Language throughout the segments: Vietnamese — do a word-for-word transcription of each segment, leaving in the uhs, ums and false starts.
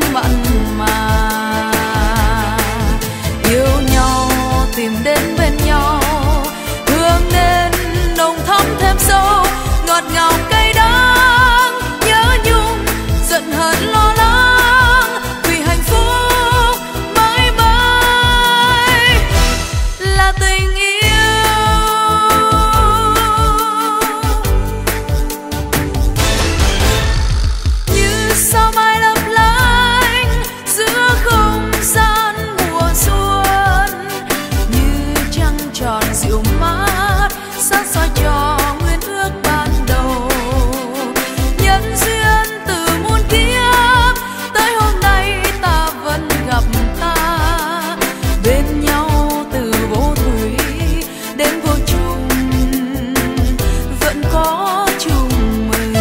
mặn mà. Yêu nhau tìm đến bên nhau, hướng đến nồng thắm thêm sâu, ngọt ngào cay đắng, nhớ nhung giận hờn lo lắng, vì hạnh phúc mãi mãi là tình yêu. Như sao mai lấp lánh giữa không gian mùa xuân, như trăng tròn dịu mát sát soi cho nguyên ước ban đầu. Nhân duyên từ muôn kiếp tới hôm nay ta vẫn gặp ta, bên nhau từ vô thủy đến vô chung, vẫn có chung mình.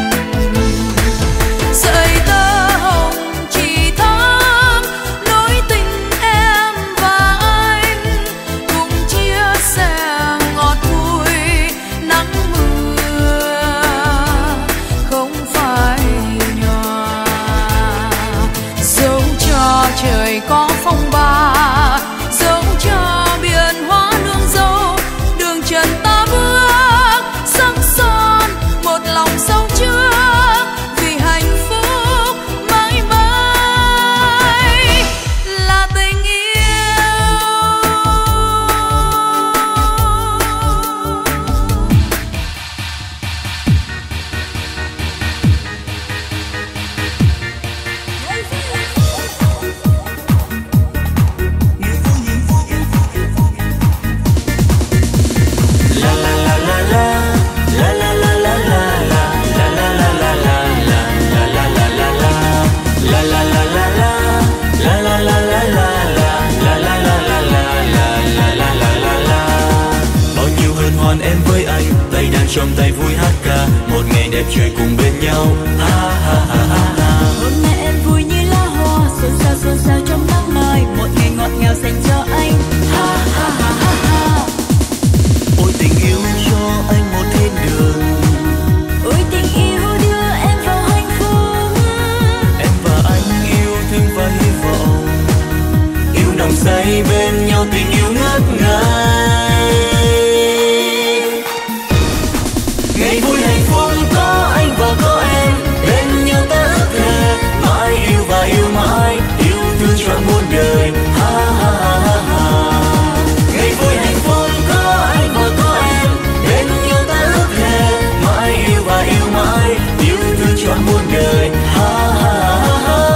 Sợi tơ hồng chỉ thắm nối tình em và anh, cùng chia sẻ ngọt vui nắng mưa không phai nhòa. Dẫu cho trời có phong ba, dẫu cho biển hóa nương dâu, đường trần ta bước sắc son một lòng sâu trước, vì hạnh phúc mãi mãi là tình yêu. Bao nhiêu hân hoan em với anh, tay đàn trong tay vui hát ca, một ngày đẹp trời cùng bên nhau. Ha ha ha ha ha. Hôm nay em vui như lá hoa, xôn xao xôn xao trong nắng mai, một ngày ngọt ngào dành cho anh. Ha ha ha ha ha. Ôi tình yêu cho anh một thiên đường, Ôi tình yêu đưa em vào hạnh phúc, em và anh yêu thương và hy vọng, yêu nồng say bên nhau, tình yêu ngất ngây. Ngày vui hạnh phúc có anh và có em, bên nhau ta ước thề mãi yêu và yêu mãi, yêu thương trọn muôn đời. Ha ha ha ha ha. Ngày vui hạnh phúc có anh và có em, bên nhau ta ước thề mãi yêu và yêu mãi, yêu thương trọn muôn đời. Ha ha ha ha.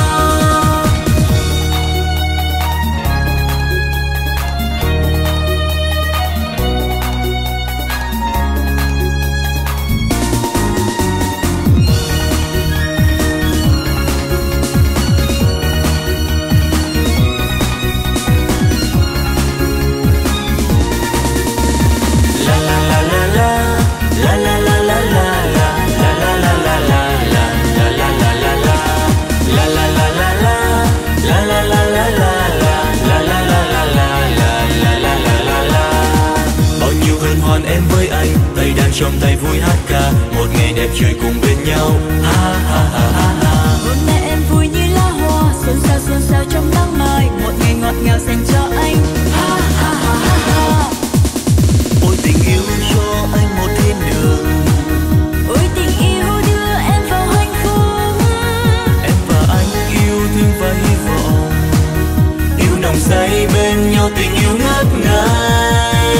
Bao nhiêu hân hoan em với anh, tay đàn trong tay vui hát ca, một ngày đẹp trời cùng bên nhau. Ha ha ha ha ha. hôm nay em vui như lá hoa, xôn xao xôn xao trong nắng mai, một ngày ngọt ngào dành cho anh. Ha ha ha ha ha. Ôi tình yêu cho anh một thiên đường, Ôi tình yêu đưa em vào hạnh phúc, em và anh yêu thương và hy vọng, yêu nồng say bên nhau, tình yêu ngất ngây.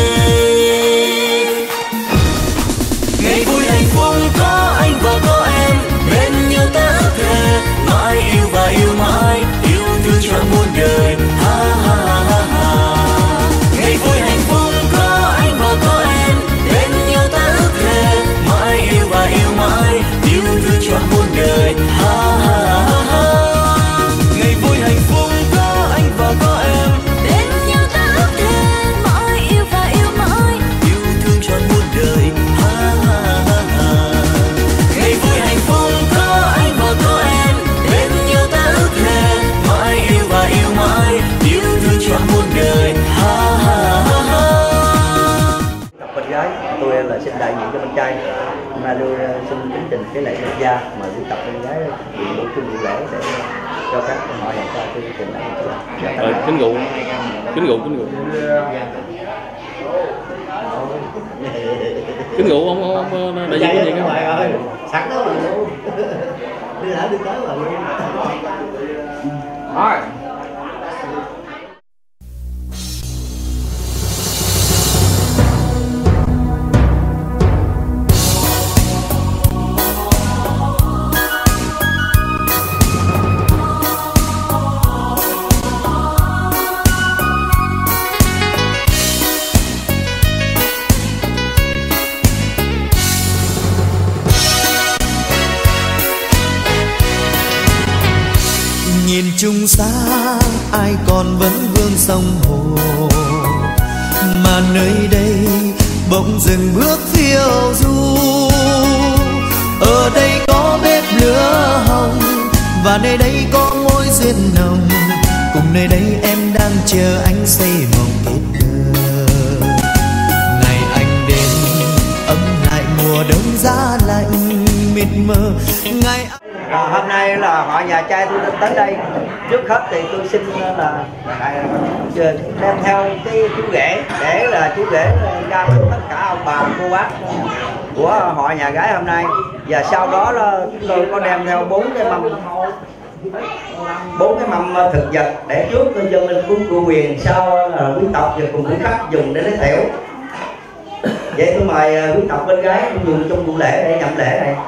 Ngày vui hạnh phúc có anh và có em, bên nhau ta ước thề mãi yêu và yêu mãi, yêu thương trọn muôn đời. Ha ha ha ha ha. Ngày vui hạnh phúc có anh và có em, bên nhau ta ước thề mãi yêu và yêu mãi, yêu thương trọn muôn đời. Ha ha ha ha. Ngày vui hạnh phúc có anh và có em, bên nhau ta ước thề mãi yêu và yêu mãi, yêu thương trọn muôn đời. Ha ha ha ha. Ngày vui hạnh phúc có anh và có em, bên nhau ta ước thề mãi yêu và yêu mãi, yêu thương trọn muôn đời. Ha ha ha ha. Cặp con gái tôi là xin đại diện cho con trai, hôm nay tôi xin kính trình cái lễ nhập gia mà tôi cặp con gái chuyện buổi chung buổi lễ để cho các họ nhà trai tôi cùng lại rồi kính rượu kính rượu kính rượu kính rượu ông ông đại diện cái gì không? sẵn đó mà luôn đi đã đi tới mà luôn rồi. Nhìn chung xa ai còn vẫn vương sông hồ, mà nơi đây bỗng dừng bước phiêu du. Ở đây có bếp lửa hồng và nơi đây có mối duyên nồng, cùng nơi đây em đang chờ anh xây mộng kết thơ. Ngày anh đến ấm lại mùa đông giá lạnh mịt mờ. Ngày À, hôm nay là họ nhà trai tôi tới đây. Trước hết thì tôi xin là đem theo cái chú rể để là chú rể ra với tất cả ông bà cô bác của họ nhà gái hôm nay. Và sau đó là chúng tôi có đem theo bốn cái mâm bốn cái mâm thực vật để trước tôi cho mình cúng cô quyền, sau là quý tộc và cùng quý khách dùng để lấy tiểu. Vậy tôi mời quý tộc bên gái dùng trong buổi lễ để nhậm lễ này.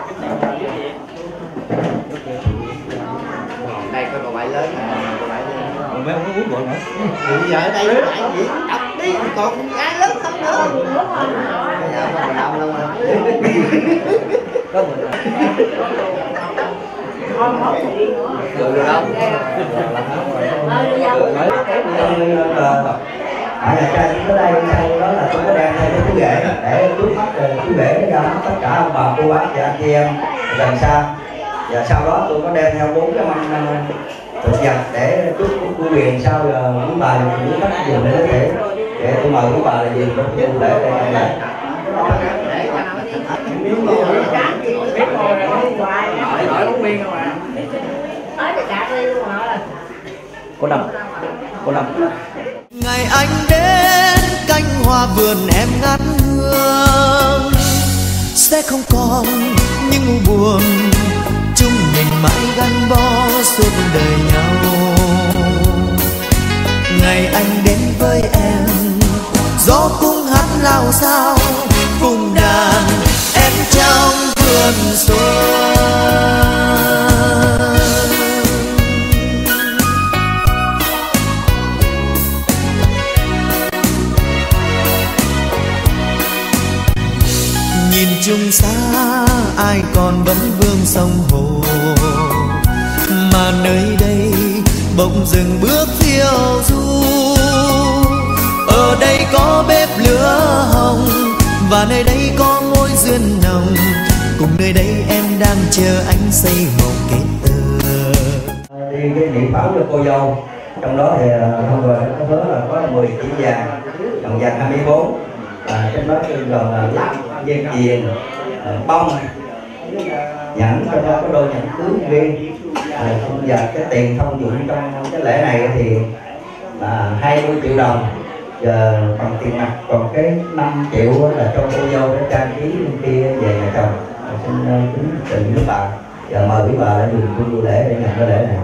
Đây có cậu bảy lớn nè, cậu bảy lớn. Mấy ông có uống rượu nữa. Bây giờ ở đây nó lại gì? Đọc đi, còn ai lớn không nữa. Bây giờ có mình đông luôn mà. Có mình. Được rồi không? Ở nhà trai tới đây sau đó là tôi có đem theo chú rể để trước mắt chú rể ra tất cả ông bà cô bác và anh chị em gần xa. Và sau đó tôi có đem theo bốn cái mâm thực vật để chúc cô quyền, sau giờ quý bà quý khách dùng để lấy thể. Để tôi mời quý bà là gì cũng dùng để để làm lễ. Cô Năm, cô Năm. Ngày anh đến cánh hoa vườn em ngát hương, sẽ không còn những u buồn, chúng mình mãi gắn bó suốt đời nhau. Ngày anh đến với em, gió cung hát lao sao cùng đàn em trong vườn xuân. Nhìn chung xa ai còn vẫn vương sông hồ, mà nơi đây bỗng dừng bước phiêu du. Ở đây có bếp lửa hồng và nơi đây có mối duyên nồng, cùng nơi đây em đang chờ anh xây mộng kết tơ. Đi cái niệm pháo cho cô dâu, trong đó thì hôm rồi có hứa là có mười chỉ vàng, đồng vàng hai mươi bốn, à, trong đó gồm là lắc, dây chuyền, bông, nhẫn, trong đó có đôi nhẫn cưới riêng. À, và cái tiền thông dụng trong cái lễ này thì là hai mươi triệu đồng giờ bằng tiền mặt, còn cái năm triệu là cho cô dâu để trang trí bên kia về nhà chồng. À, xin uh, kính trình với bà, giờ mời quý bà để dùng chung buổi lễ để nhận cái lễ này.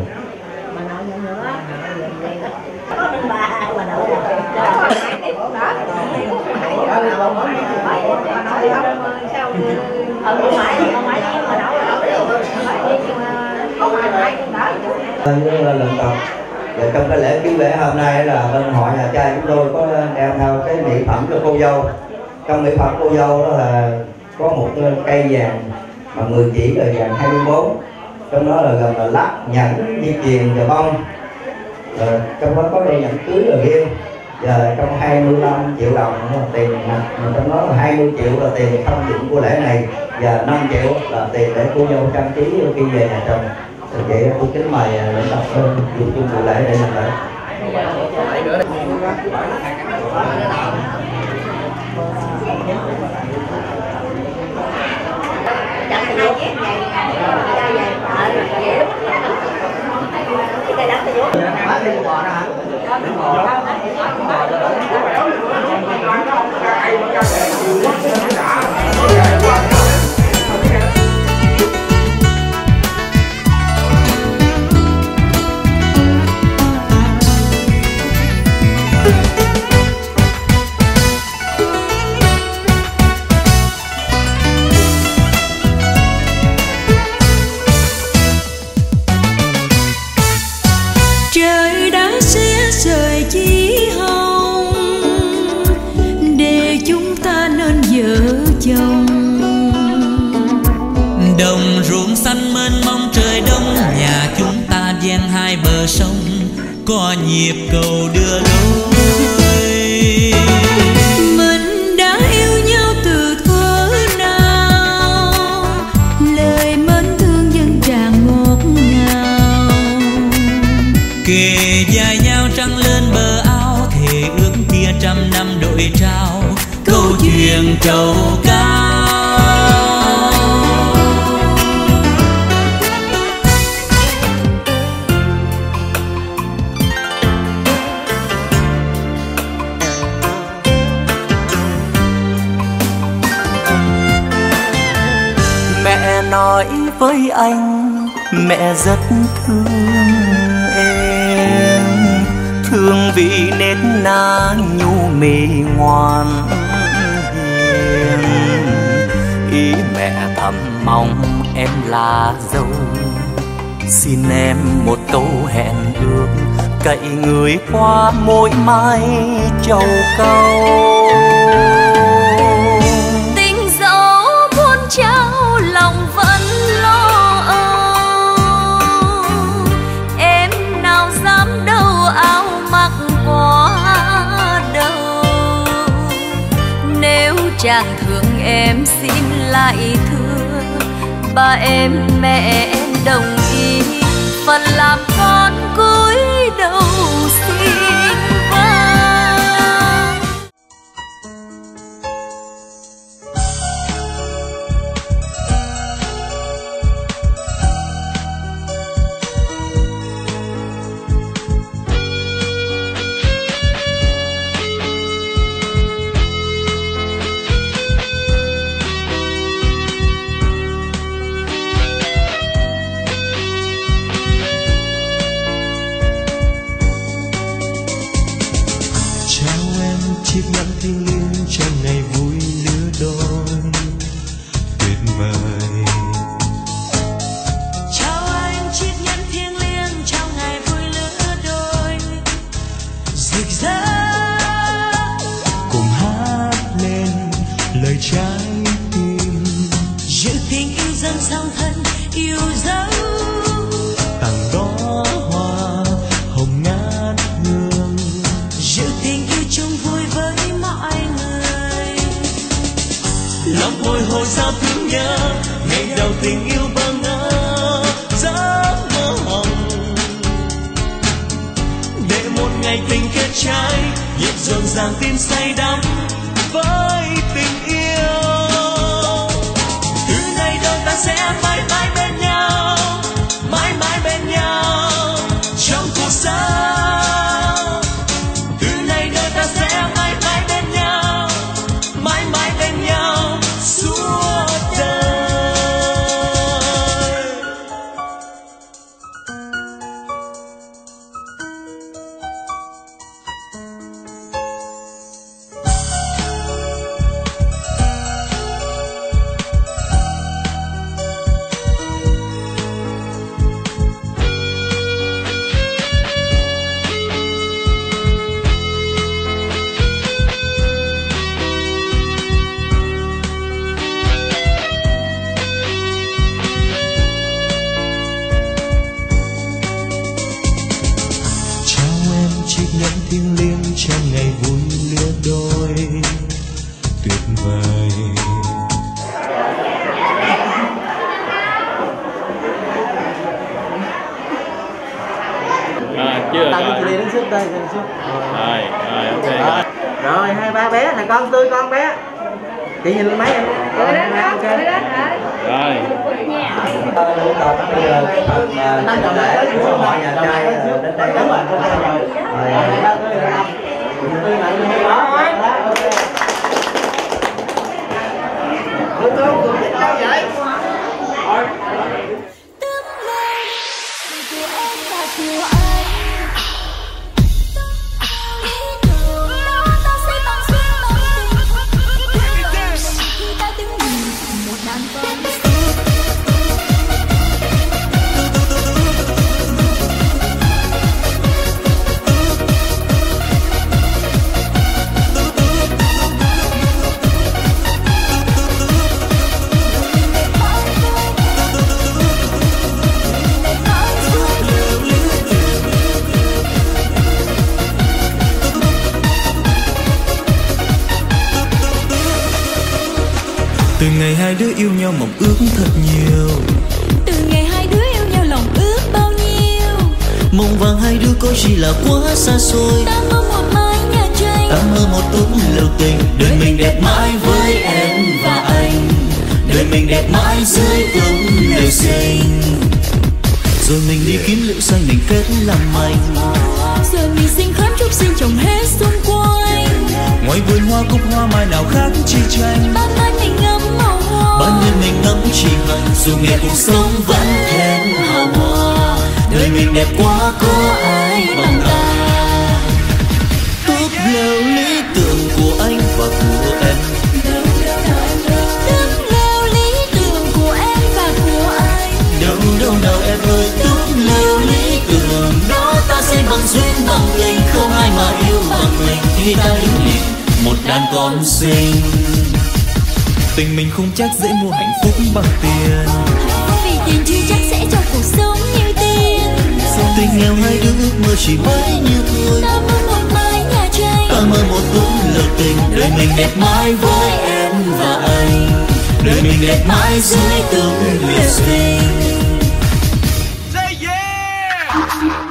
Như là lần tập và trong cái lễ cưới lễ hôm nay là bên họ nhà trai chúng tôi có đem theo cái mỹ phẩm cho cô dâu. Trong mỹ phẩm cô dâu đó là có một cây vàng mà mười chỉ rồi vàng hai mươi bốn, trong đó là gồm là lắc, nhẫn, dây chuyền và bông. Rồi trong đó có đôi nhẫn cưới rồi riêng. Giờ trong hai mươi lăm triệu đồng là tiền mặt, trong đó là hai mươi triệu là tiền thông dụng của lễ này và năm triệu là tiền để cô dâu trang trí khi về nhà chồng. Vậy tôi kính mời lãnh đạo dùng chung buổi lễ để làm lễ. Hãy subscribe cho kênh Ghiền Mì Gõ để không bỏ lỡ những video hấp dẫn. hả? Thêm bò nữa hả? Thêm bò đó. Bò cho đủ. Trời đã xé rời chí hồng để chúng ta nên vợ chồng. Đồng ruộng xanh mênh mông trời đông, nhà chúng ta ven hai bờ sông có nhịp cầu đưa đôi. Mình đã yêu nhau từ thuở nào, lời mến thương dân tràn ngọt ngào. Kề vai nhau trăng lên bờ ao, thề ước kia trăm năm đội trao câu chuyện trầu cao. Mẹ nói với anh, mẹ rất thương em, thương vì nết na nhu mì ngoan hiền. Ý mẹ thầm mong em là dâu, xin em một câu hẹn ước, cậy người qua môi mai trầu cau. Tình dẫu muôn trao lòng vẫn lo âu, em nào dám đâu áo mặc quá đâu. Nếu chàng thương em xin lại thưa, ba em mẹ em đồng ý, phần làm con cúi đầu xin vâng. chiếc nhẫn thiêng liêng cho ngày vui lứa đôi tuyệt vời. Chào anh chiếc nhẫn thiêng liêng trong ngày vui lứa đôi rực rỡ, cùng hát lên lời trái tim, giữ tình yêu dâng song thân yêu dấu, tặng đó hoa hồng ngát hương, giữ tình yêu chung vui với mọi người. lòng bồi hồi sao thương nhớ ngày đầu tình yêu bơ ngỡ giấc mơ hồng, để một ngày tình kết trái nhịp rộn ràng tim say đắm với tình yêu. Từ nay đôi ta sẽ mãi mãi bên nhau, mãi mãi bên nhau trong cuộc sống. Từ nay đôi ta sẽ mãi mãi bên nhau, mãi mãi bên nhau suốt đời. Chiếc nhẫn thiêng liêng trong ngày vui lứa đôi tuyệt vời. À, chưa Tặng rồi. cho đi đến sức đây, đến sức. Rồi, rồi, ok. Rồi. Rồi hai ba bé này, con tươi con bé. Chị nhìn máy em. Rồi, ok. Rồi. Lễ tập bây giờ cái phần mà đại lễ của họ nhà trai đến đây đúng rồi, rồi. Tôi tôi cũng thích đâu vậy? Từ ngày hai đứa yêu nhau mộng ước thật nhiều. Từ ngày hai đứa yêu nhau lòng ước bao nhiêu. Mộng vàng hai đứa có chỉ là quá xa xôi. Ta mơ một mái nhà tranh, ta mơ một tốt lâu tình. Đời mình đẹp mãi với em và anh. Đời mình đẹp mãi dưới tung lời sinh. Rồi mình đi kiếm liệu xanh mình kết làm anh. Rồi mình xin khám chúc xin trồng hết xung quanh. Ngoài vườn hoa cúc hoa mai nào khác chi tranh. Ban mai mình ngắm màu hoa, ban đêm mình ngắm chỉ hành. Dù nghe cuộc sống vẫn thêm hào hoa. Đời mình đẹp quá có ai bằng ta. Tốt leo lý tưởng của anh và của em. Tốt leo lý tưởng của em và của anh. Đâu đâu nào em ơi, tốt leo lý tưởng đó ta sẽ bằng duyên bằng tình. Không ai mà yêu bằng mình khi ta đứng nhìn một đàn con xinh. Tình mình không chắc dễ mua hạnh phúc bằng tiền. Vì tiền chưa chắc sẽ cho cuộc sống như tiền. Tình nghèo hai đứa ước mơ chỉ bấy nhiêu thôi. Ta mơ một mái nhà tranh, ta mơ một tuần love tình. Đời mình đẹp mãi với em và anh. Đời mình đẹp mãi dưới từng liệt sinh. Say yeah!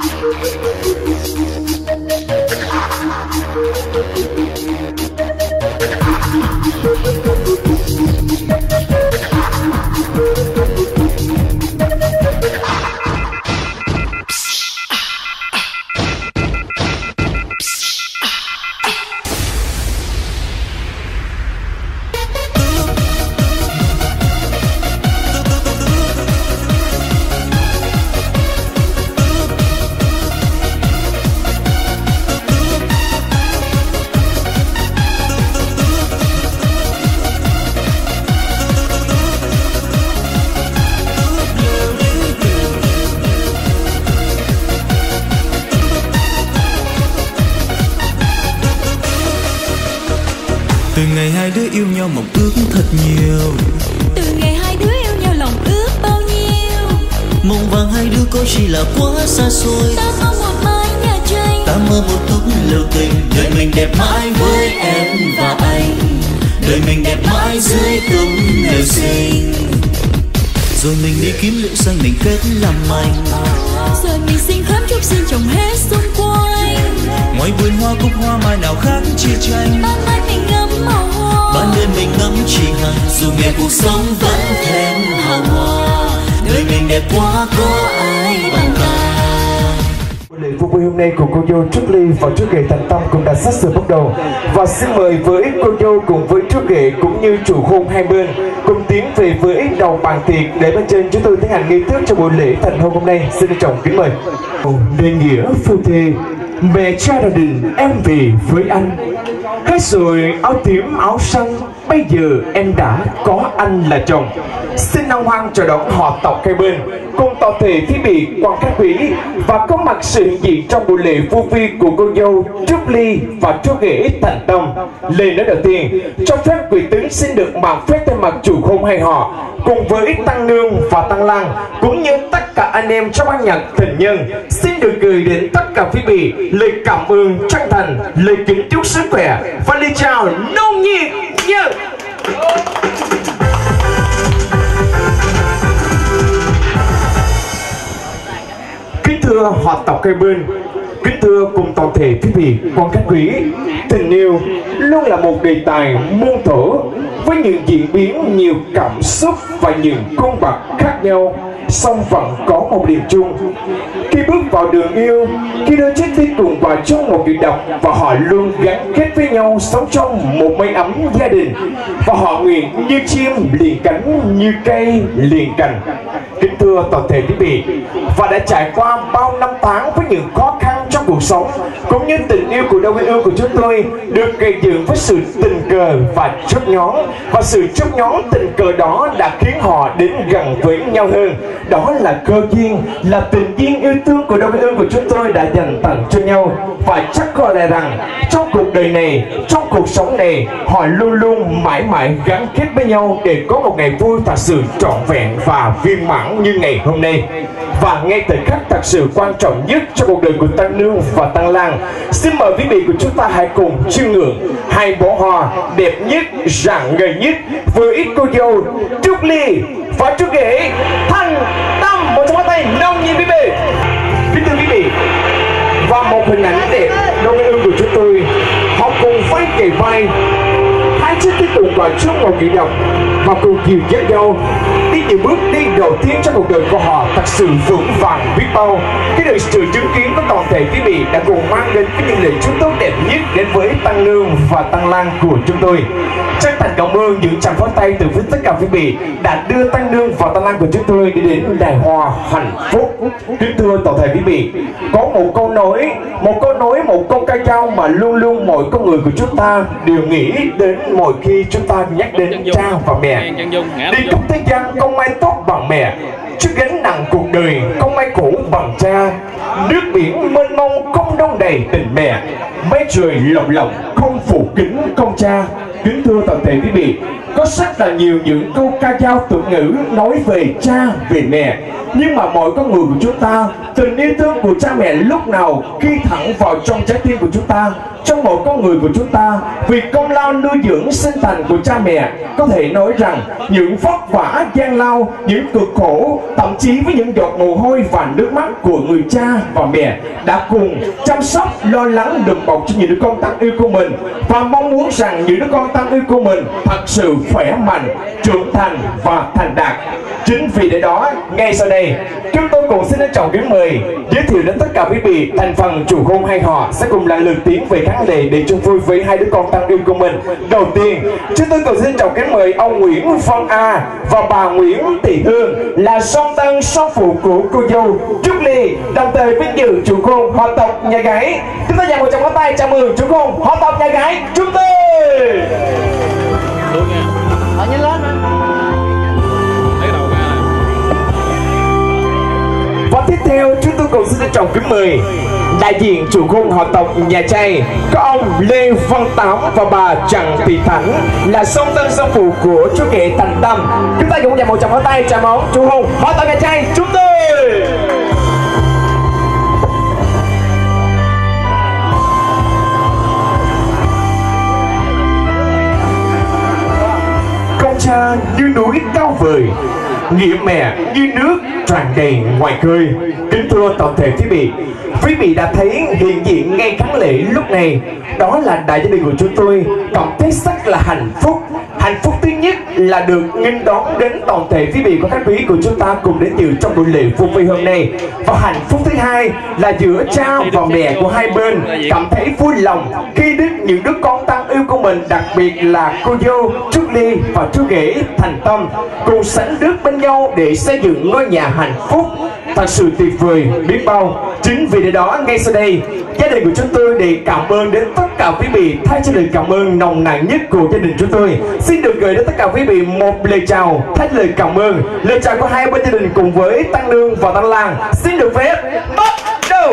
Từ ngày hai đứa yêu nhau mộng ước thật nhiều. Từ ngày hai đứa yêu nhau lòng ước bao nhiêu. Mộng vàng hai đứa có chỉ là quá xa xôi. Ta mơ một mái nhà tranh, ta mơ một tuần lâu tình. Đời mình đẹp mãi với em và anh. Đời mình đẹp mãi dưới tung lời sinh. Rồi mình đi kiếm liệu xanh mình kết làm anh. Rồi mình xin khám chúc xin trồng hết xung quanh. Ngoài vườn hoa cúc hoa mai nào khác chi tranh. Ban mai mình ngắm màu hoa, ban đêm mình ngắm chỉ hành. Dù nghe cuộc sống vẫn thêm hào hoa. Đời mình đẹp quá có ai bằng ta. Buổi lễ vui hôm nay của cô dâu Trúc Ly và chú rể Thành Tâm cũng đã sắp sửa bắt đầu. Và xin mời với cô dâu cùng với chú rể cũng như chủ hôn hai bên cùng tiến về với đầu bàn tiệc để bên trên chúng tôi tiến hành nghi thức cho buổi lễ thành hôn hôm nay. Xin trân trọng kính mời. Đề nghĩa phu thê, mẹ cha gia đình em về với anh. Cái rồi áo tím áo xanh, bây giờ em đã có anh là chồng. Xin hân hoan chào đón họ tộc hai bên cùng toàn thể quý vị quan khách quý và có mặt sự hiện diện trong buổi lễ vui vi của cô dâu Trúc Ly và chú rể Thành Tâm. Lời nói đầu tiên, cho phép quý tướng xin được mạn phép thay mặt chủ hôn hai họ cùng với Tăng Nương và Tăng Lan cũng như tất cả anh em trong ban nhạc tình nhân xin được gửi đến tất cả quý vị lời cảm ơn chân thành, lời kính chúc sức khỏe và lời chào nồng nhiệt nhất. Kính thưa họ tộc hai bên, kính thưa cùng toàn thể quý vị quan khách quý, tình yêu luôn là một đề tài muôn thuở với những diễn biến nhiều cảm xúc và những cung bậc khác nhau. song vẫn có một điểm chung. Khi bước vào đường yêu, khi đôi chết đi cùng vào trong một chuyện độc, và họ luôn gắn kết với nhau sống trong một mái ấm gia đình, và họ nguyện như chim liền cánh, như cây liền cành. Kính thưa toàn thể quý vị, và đã trải qua bao năm tháng với những khó khăn trong cuộc sống, cũng như tình yêu của đôi yêu của chúng tôi được gây dựng với sự tình cờ và chớp nhón, và sự chớp nhón tình cờ đó đã khiến họ đến gần với nhau hơn. Đó là cơ duyên, là tình duyên yêu thương của đôi yêu của chúng tôi đã dành tặng cho nhau. Và chắc có lẽ rằng trong cuộc đời này, trong cuộc sống này, họ luôn luôn mãi mãi gắn kết với nhau để có một ngày vui thật sự trọn vẹn và viên mãn như ngày hôm nay. Và ngay thời khắc thật sự quan trọng nhất trong cuộc đời của Tăng Nương và Tăng Lan, xin mời quý vị của chúng ta hãy cùng chiêm ngưỡng hai bó hoa đẹp nhất, rạng ngời nhất với ít cô dâu Trúc Ly và Trúc Ghế Thành Tâm. Một trong tay nồng nhiệt quý vị. Kính thưa quý vị, và một hình ảnh đẹp đôi yêu của chúng tôi, họ cùng vai kề vai, hai chiếc tiếp tục vào chung một kỷ động, và cùng dìu dắt nhau đi những bước đi đầu tiên trong cuộc đời của họ thật sự vững vàng biết bao. Cái đời sự chứng kiến của toàn thể quý vị đã cùng mang đến cái những lời chúc tốt đẹp nhất đến với Tăng Nương và Tăng Lan của chúng tôi. Chân thành cảm ơn những tràng pháo tay từ phía tất cả quý vị đã đưa Tăng Nương và Tăng Lan của chúng tôi đi đến đài hoa hạnh phúc. Kính thưa toàn thể quý vị, có một câu nói, một câu nói, một câu ca dao mà luôn luôn mỗi con người của chúng ta đều nghĩ đến mỗi khi chúng ta nhắc đến cha và mẹ. Đi khắp thế gian không ai tốt bằng mẹ, trước gánh nặng cuộc đời không ai khổ bằng cha. Nước biển mênh mông không đông đầy tình mẹ, mây trời lộng lộng không phủ kính công cha. Kính thưa toàn thể quý vị, có rất là nhiều những câu ca dao tục ngữ nói về cha, về mẹ, nhưng mà mỗi con người của chúng ta, tình yêu thương của cha mẹ lúc nào ghi thẳng vào trong trái tim của chúng ta, trong mỗi con người của chúng ta. Vì công lao nuôi dưỡng sinh thành của cha mẹ, có thể nói rằng những vất vả gian lao, những cực khổ, thậm chí với những giọt mồ hôi và nước mắt của người cha và mẹ đã cùng chăm sóc, lo lắng, đùm bọc cho những đứa con tăng yêu của mình, và mong muốn rằng những đứa con tăng yêu của mình thật sự khỏe mạnh, trưởng thành và thành đạt. Chính vì để đó, ngay sau đây chúng tôi cùng xin trân trọng kính mời giới thiệu đến tất cả quý vị thành phần chủ hôn hai họ sẽ cùng lần lượt tiến về khán lệ để chung vui với hai đứa con tăng yêu của mình. Đầu tiên, chúng tôi cùng xin trọng kính mời ông Nguyễn Văn A và bà Nguyễn Thị Hương là song tân song phụ của cô dâu Trúc Ly, đồng thời vinh dự chủ hôn họ tộc nhà gái. Chúng ta dành một tràng pháo tay chào mừng chủ hôn họ tộc nhà gái chúng tôi. Họ nhìn lên mà. Và tiếp theo chúng tôi cùng xin trân trọng kính mời đại diện chủ hôn họ tộc nhà trai có ông Lê Văn Tám và bà Trần Thị Thảnh là song tân song phụ của chú rể Thành Tâm. Chúng ta cũng dành một tràng pháo tay chào món chủ hôn họ tộc nhà trai chúng tôi. Công cha như núi cao vời, nghĩa mẹ như nước tràn đầy ngoài khơi. Kính thưa toàn thể quý vị, quý vị đã thấy hiện diện ngay khán lễ lúc này, đó là đại gia đình của chúng tôi cảm thấy rất là hạnh phúc. Hạnh phúc thứ nhất là được nghênh đón đến toàn thể quý vị và các quý của chúng ta cùng đến dự trong buổi lễ vui vui hôm nay. Và hạnh phúc thứ hai là giữa cha và mẹ của hai bên cảm thấy vui lòng khi đứa những đứa con tăng yêu của mình, đặc biệt là cô dâu Trúc Ly và chú rể Thành Tâm cùng sánh bước bên nhau để xây dựng ngôi nhà hạnh phúc thật sự tuyệt vời biết bao. Chính vì lẽ đó ngay sau đây gia đình của chúng tôi để cảm ơn đến tất cả quý vị, thay cho lời cảm ơn nồng nàn nhất của gia đình chúng tôi, xin được gửi đến tất cả quý vị một lời chào thay lời cảm ơn, lời chào của hai bên gia đình cùng với Tăng Nương và Tăng Lan. Xin được phép bắt đầu.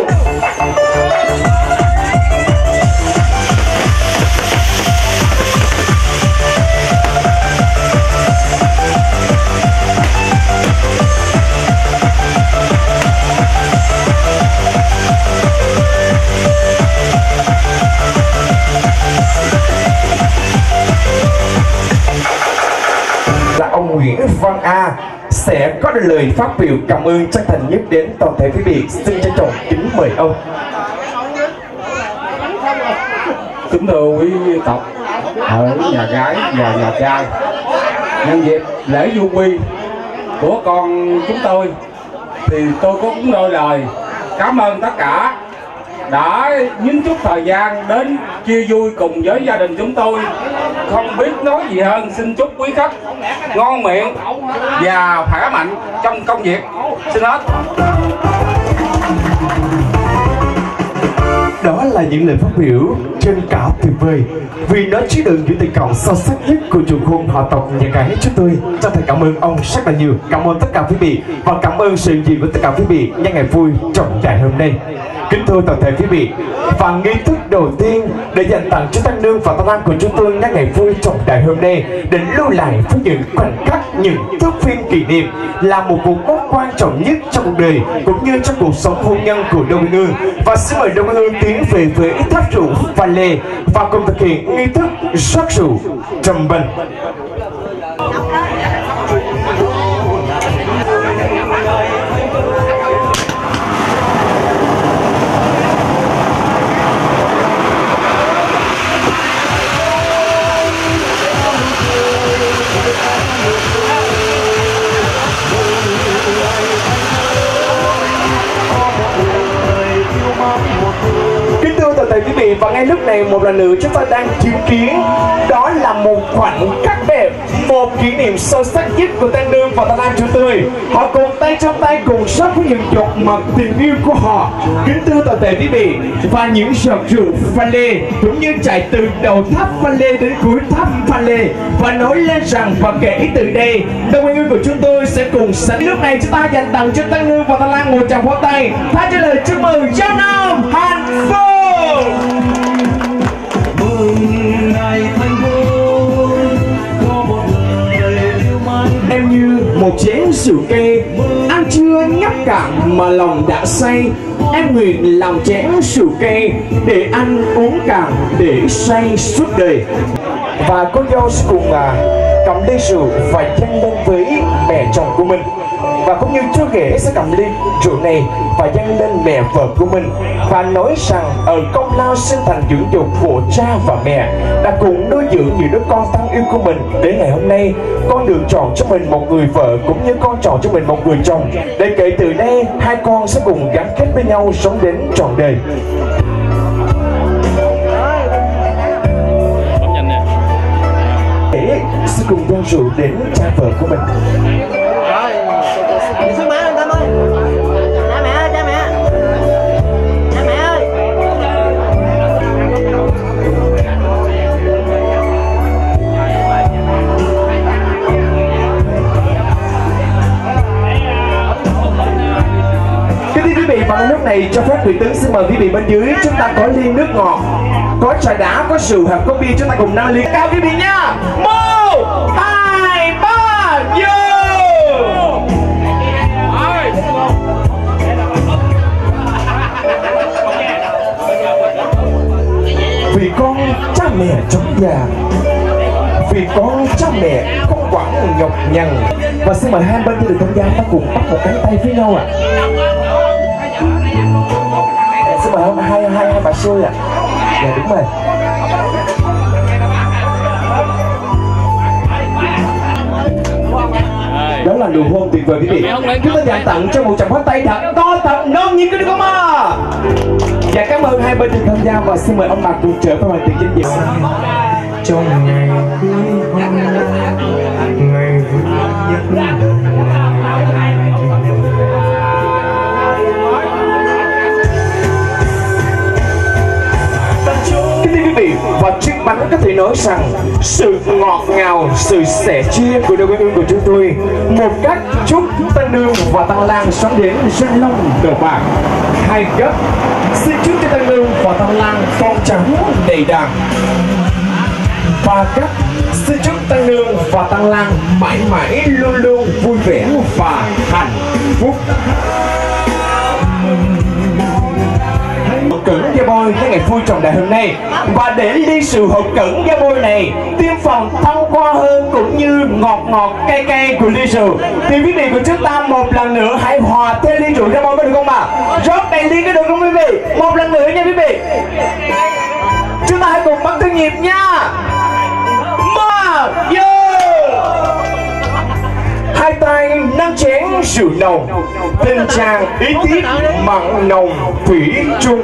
Là ông Nguyễn Văn A sẽ có lời phát biểu cảm ơn chân thành nhất đến toàn thể quý vị. Xin trân trọng kính mời ông. Kính thưa quý tộc ở nhà gái và nhà trai, nhân dịp lễ du quy của con chúng tôi thì tôi có cũng đôi lời cảm ơn tất cả đã nhín chút thời gian đến chia vui cùng với gia đình chúng tôi. Không biết nói gì hơn, xin chúc quý khách ngon miệng và khỏe mạnh trong công việc. Xin hết. Đó là những lời phát biểu chân cảm tuyệt vời, vì nó chứa đựng những tình cảm sâu sắc nhất của trường khung họ tộc nhà gái chúng tôi. Chân thành cảm ơn ông rất là nhiều, cảm ơn tất cả quý vị và cảm ơn sự gì của tất cả quý vị nhân ngày vui trọng đại hôm nay. Kính thưa toàn thể quý vị, và nghi thức đầu tiên để dành tặng cho Tăng Nương và Tăng Lan của chúng tôi nhân ngày vui trọng đại hôm nay để lưu lại với những khoảnh khắc, những thước phim kỷ niệm là một cuộc mốc quan trọng nhất trong cuộc đời cũng như trong cuộc sống hôn nhân của Đỗ Quỳnh Hương. Và xin mời Đỗ Quỳnh Hương tiến về với tháp rượu và lề và cùng thực hiện nghi thức rót rượu trầm bần. Kính thưa toàn thể quý vị, và ngay lúc này một lần nữa chúng ta đang chứng kiến đó là một khoảnh khắc đẹp, một kỷ niệm sâu sắc nhất của Tăng Nương và Tăng Lan chúng tôi. Họ cùng tay trong tay cùng rót với những giọt mặt tình yêu của họ. Kính thưa toàn thể quý vị, và những giọt rượu pha lê cũng như chạy từ đầu tháp pha lê đến cuối tháp pha lê và nói lên rằng và kể từ đây Đỗ Quỳnh Hương của chúng tôi sẽ cùng sánh. Lúc này chúng ta dành tặng cho Tăng Nương và Tăng Lan một tràng pháo tay thay cho lời chúc mừng giao nam hạnh phúc. Mừng ngày thành hôn có một người yêu mãi. Em như một chén rượu cây ăn chưa nhấp cạn mà lòng đã say. Em nguyện làm chén rượu cây để anh uống cạn để say suốt đời. Và cô dâu sẽ cùng à, cầm ly rượu và dâng lên với mẹ chồng của mình, và cũng như chú rể sẽ cầm ly rượu này và dâng lên mẹ vợ của mình và nói rằng ở công lao sinh thành dưỡng dục của cha và mẹ đã cùng nuôi dưỡng những đứa con thân yêu của mình, để ngày hôm nay con được chọn cho mình một người vợ cũng như con chọn cho mình một người chồng, để kể từ đây hai con sẽ cùng gắn kết với nhau sống đến trọn đời. Để sẽ cùng giao rượu đến cha vợ của mình. Xuống má lên Tâm ơi. Cha mẹ ơi, cha mẹ. Cha mẹ ơi. Kính thưa quý vị, và lúc này cho phép Thủy Tướng xin mời quý vị bên dưới chúng ta có ly nước ngọt, có trà đá, có rượu hoặc có bia, chúng ta cùng nâng ly cao quý vị nha. Một, hai, ba, vô. Vì con cha mẹ chống già, vì con cha mẹ không quản nhọc nhằn. Và xin mời hai bên gia đình tham gia ta cùng bắt một cánh tay với nhau ạ. À. Xin mời hai hai hai bà xui ạ. À. Dạ đúng rồi. Đó là nụ hôn tuyệt vời quý vị. Chúng ta dành tặng cho một tràng pháo tay thật to thật ngon như cái được không ạ? Dạ cảm ơn hai bên cùng tham gia và xin mời ông bà cùng trở về hoàn tiền chính diện. Trong ngày cuối hôn, ngày vui nhất đời. Và chiếc bánh có thể nói rằng sự ngọt ngào, sự sẻ chia của Đỗ Quỳnh Hương của chúng tôi một cách chúc Tăng Nương và Tăng Lan sống đến răng long đầu bạc hai gấp. Xin chúc cho Tăng Nương và Tăng Lan con trắng đầy đàn. Ba cấp. Xin chúc Tăng Nương và Tăng Lan mãi mãi luôn luôn vui vẻ và hạnh phúc. Cẩn Gia Bôi cái ngày vui trọng đại hôm nay, và để ly rượu hộp Cẩn Gia Bôi này tiêm phòng thăng hoa hơn cũng như ngọt ngọt cay cay của ly rượu, thì quý vị của chúng ta một lần nữa hãy hòa thêm ly rượu Gia Bôi có được không ạ? À? Rót đầy ly có được không quý vị? Một lần nữa nha quý vị. Chúng ta hãy cùng bắt thương nhịp nha. Một, vô. hai tay nâng chén rượu nồng, tình chàng ý thiết mặn nồng thủy chung.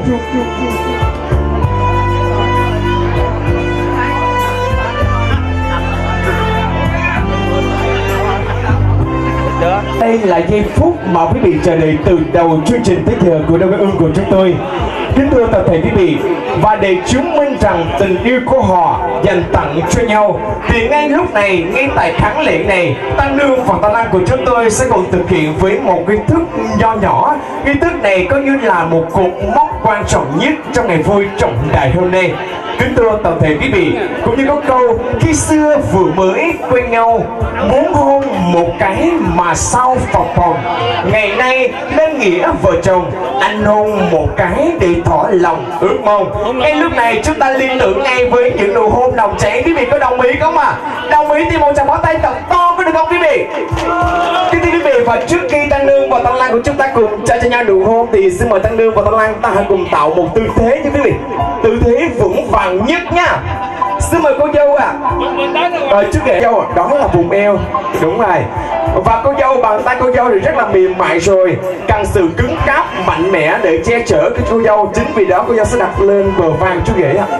Đây là giây phút mà quý vị chờ đợi từ đầu chương trình tới giờ của Đôi Ương của chúng tôi. Kính thưa toàn thể quý vị, và để chứng minh rằng tình yêu của họ dành tặng cho nhau, thì ngay lúc này, ngay tại khán lễ này, Tăng Lương và Tăng Lan của chúng tôi sẽ cùng thực hiện với một nghi thức nho nhỏ. Nghi thức này có như là một cột mốc quan trọng nhất trong ngày vui trọng đại hôm nay. Kính thưa toàn thể quý vị, cũng như có câu khi xưa vừa mới quen nhau, muốn hôn một cái mà sau phập phồng, ngày nay nên nghĩa vợ chồng, anh hôn một cái để thỏa lòng ước mong. Ngay lúc này chúng ta liên tưởng ngay với những nụ hôn nồng cháy. Quý vị có đồng ý không ạ? À? Đồng ý thì một tràng pháo tay thật to có được không quý vị? Kính thưa quý vị, và trước khi Tăng Lương và Tăng Lan của chúng ta cùng trao cho nhau nụ hôn, thì xin mời Tăng Lương và Tăng Lan ta hãy cùng tạo một tư thế cho quý vị, tư thế vững vàng nhất nha. Xin mời cô dâu ạ. À. Rồi trước ghế dâu đó là vùng eo, đúng rồi. Và cô dâu, bàn tay cô dâu thì rất là mềm mại rồi, cần sự cứng cáp mạnh mẽ để che chở cái cô dâu. Chính vì đó cô dâu sẽ đặt lên bờ vai chú ghế ạ.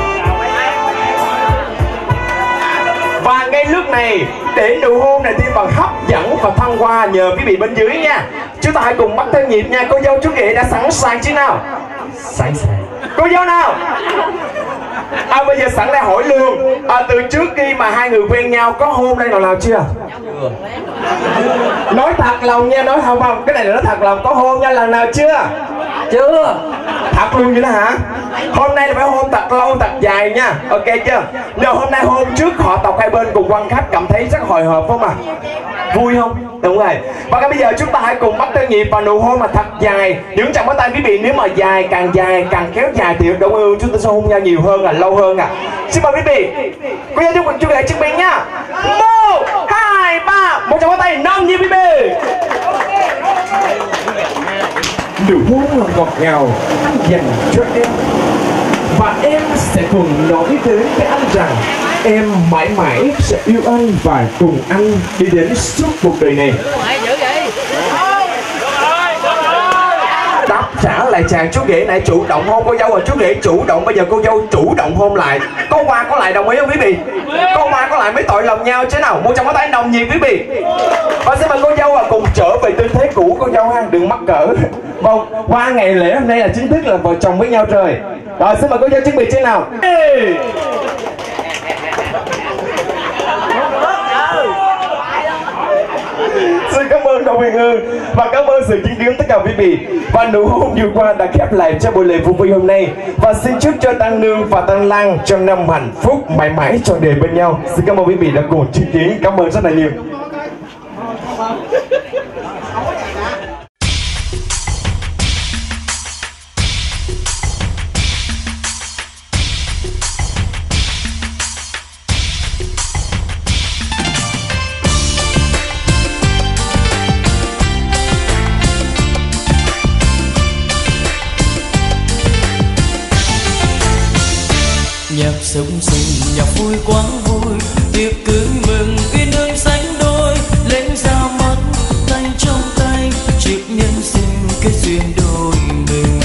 Và ngay lúc này, để nụ hôn này thêm phần hấp dẫn và thăng hoa nhờ quý vị bên dưới nha. Chúng ta hãy cùng bắt theo nhịp nha. Cô dâu chú ghế đã sẵn sàng chứ nào? Sẵn sàng. Cô dâu nào? À, bây giờ sẵn đây hỏi luôn, à, từ trước khi mà hai người quen nhau có hôn đây nào nào chưa? Chưa. Nói thật lòng nha, nói không không, cái này là nói thật lòng, có hôn nhau lần nào chưa? Chưa. Thật luôn vậy đó hả? Hôm nay là phải hôn thật lâu thật dài nha, ok chưa? Nếu hôm nay hôn trước họ tộc hai bên cùng quan khách cảm thấy rất hồi hộp không à? Vui không? Đúng rồi. Và bây giờ chúng ta hãy cùng bắt theo nhịp và nụ hôn mà thật dài. Những chàng bắt tay quý vị, nếu mà dài càng dài càng kéo dài thì Đông Ương chúng ta sẽ hôn nhau nhiều hơn à, lâu hơn à. Xin mời quý vị, cô giáo chúc chú rể chuẩn bị nha. Một, hai, ba, một chàng bắt tay nồng nhiệt quý vị. Nụ hôn là ngọt ngào dành cho em, và em sẽ cùng nói đến với anh rằng em mãi mãi sẽ yêu anh và cùng anh đi đến suốt cuộc đời này. Đáp trả lại chàng chú rể này chủ động hôn cô dâu, rồi chú rể chủ động, bây giờ cô dâu chủ động hôn lại. Có qua có lại đồng ý không quý vị? Có qua có lại mới tội lòng nhau chứ nào. Một trong có tay đồng nhiệt quý vị. Và xin mời cô dâu là cùng trở về tư thế cũ cô dâu ha, đừng mắc cỡ. Vâng, qua ngày lễ hôm nay là chính thức là vợ chồng với nhau rồi. Rồi xin mời cô dâu chuẩn bị trên nào. Xin cảm ơn Đậu Huyền Hương và cảm ơn sự chứng kiến tất cả quý vị. Và nụ hôn vừa qua đã khép lại cho buổi lễ vui hôm nay. Và xin chúc cho Tăng Lương và Tăng Lan trong năm hạnh phúc mãi mãi trọn đời bên nhau. Xin cảm ơn quý vị đã cùng chứng kiến. Cảm ơn rất là nhiều. Nhạc sống sinh, nhạc vui quá vui, tiệc cưới mừng uyên ương sánh đôi, lên ra mắt tay trong tay, chúc nhân sinh kết duyên đôi mình.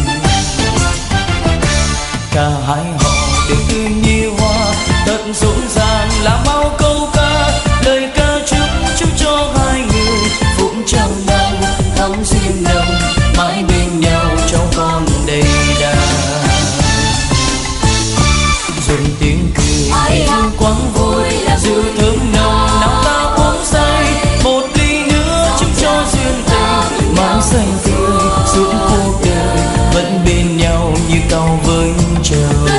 Cả hai họ đều tươi như hoa, thật rộn ràng là bao câu ca, lời ca chúc chúc cho hai người phụng trăm năm thắm duyên nồng, mãi bên nhau trong con đầy đà. Dùng tiếng cười yêu quá vui, rượu thơm nồng nào ta uống say, một ly nữa chúc cho duyên tình mãi xanh tươi suốt cuộc đời, vẫn bên nhau như cao với trời.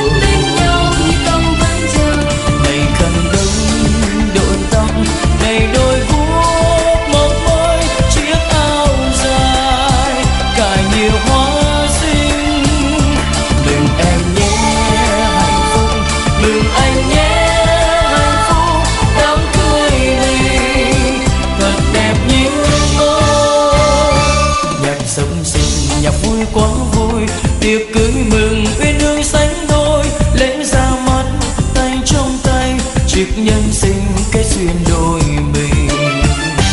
Ngày khăn đông đội tóc, ngày đôi guốc mong mỏi chiếc áo dài, cài nhiều hoa xinh. Mừng em nhé hạnh phúc, mừng anh nhé hạnh phúc, đám cưới mình thật đẹp như mơ. Nhạc sống sinh, nhạc vui quá vui, tiệc cưới mừng uyên ương sánh đôi, lễ ra mắt tay trong tay, chúc nhân sinh kết duyên đôi mình.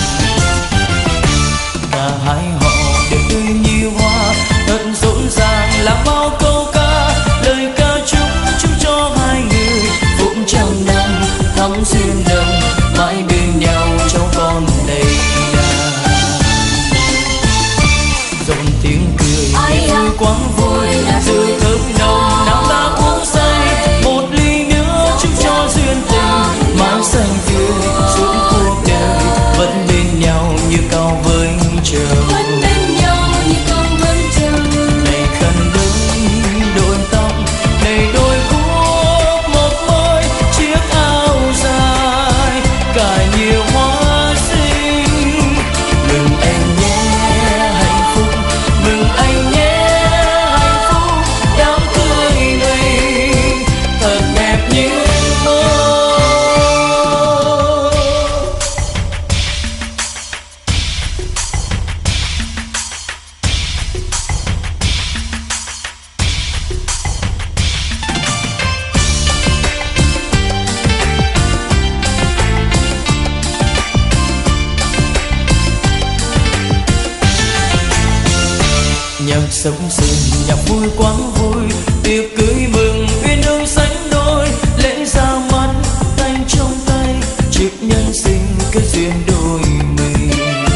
sống sừng nhạc vui quá vui, tiệc cưới mừng uyên ương sánh đôi, lễ ra mắt tay trong tay, chiếc nhân sinh kết duyên đôi mình.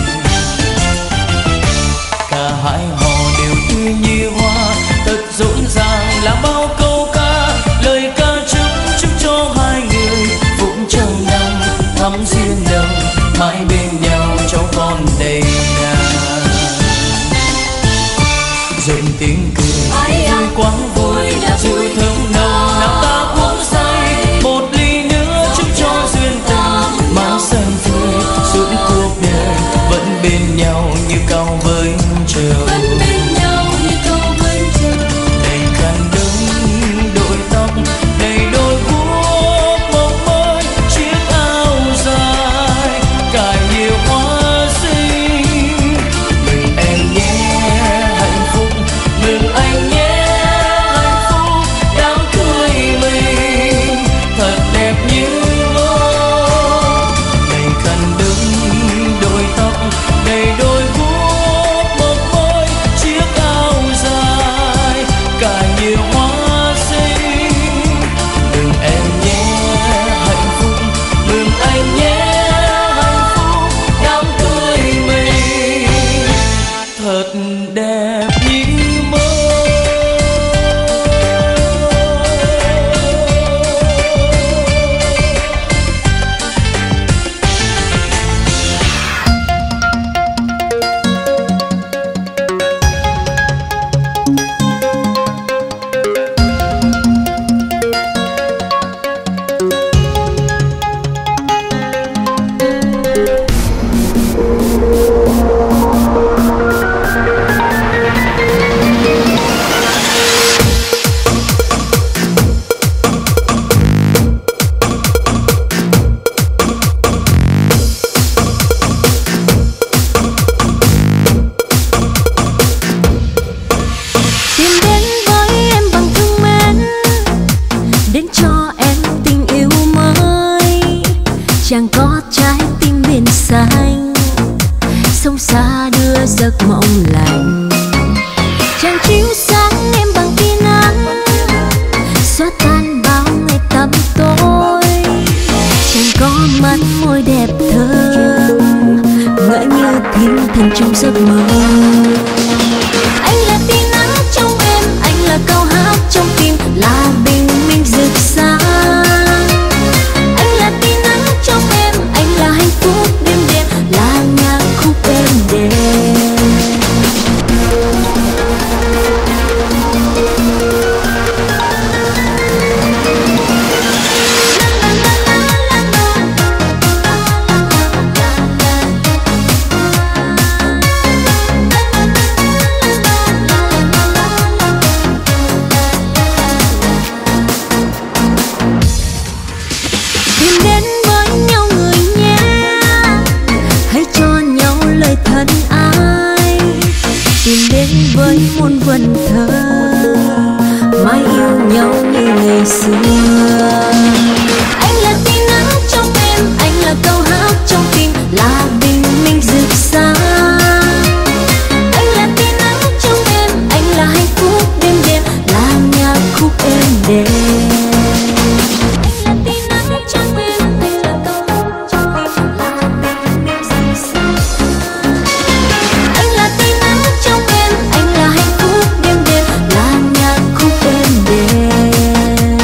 Cả hai họ đều tươi như hoa, thật rộn ràng là bao câu ca, lời ca chúc chúc cho hai người vững trăm năm thắm duyên nồng, mãi bên nhau cháu con đầy ngàn. Rộn tiếng cười vui quá vui, rượu thơm nồng nào ta uống say, một ly nữa chúc cho duyên tình mang sân tươi suốt cuộc đời, vẫn bên nhau như cao với trời. Đầy khăn đứng đôi tóc, đầy đôi guốc mộc mới, chiếc áo dài cài nhiều hoa xinh. Mừng em nhé hạnh phúc, mừng anh nhé hạnh phúc, đám cưới mình thật đẹp như mơ. Đầy khăn đứng đôi tóc, đầy đôi guốc mộc mới, chiếc áo dài cài nhiều hoa xinh. Mừng em nhé hạnh phúc, mừng anh nhé hạnh phúc, đám cưới mình thật đẹp như mơ. Tìm đến với em bằng thương mến, đến cho em tình yêu mới. Chẳng có trái tim biển xanh, sông xa đưa giấc mộng lành. Chẳng chiếu sáng em bằng tia nắng, xóa tan bao ngày tăm tối. Chẳng có mắt môi đẹp thơ, ngỡ như thiên thần trong giấc mơ. Anh là tia nắng trong em, anh là câu hát trong tim, là bình minh rực sáng. Anh là tia nắng trong em, anh là hạnh phúc đêm đêm, là nhạc khúc êm đềm. Tìm đến với nhau người nhé, hãy cho nhau lời thân ái. Tìm đến với muôn vần thơ, mãi yêu nhau như ngày xưa. Anh là tia nắng trong em, anh là câu hát trong tim, là bình minh rực sáng. Anh là tia nắng trong em, anh là hạnh phúc đêm đêm, là nhạc khúc êm đềm. Anh là tia nắng trong em, anh là câu hát trong tim, là bình minh rực sáng. Anh là tia nắng trong em, anh là hạnh phúc đêm đêm, là nhạc khúc êm đềm.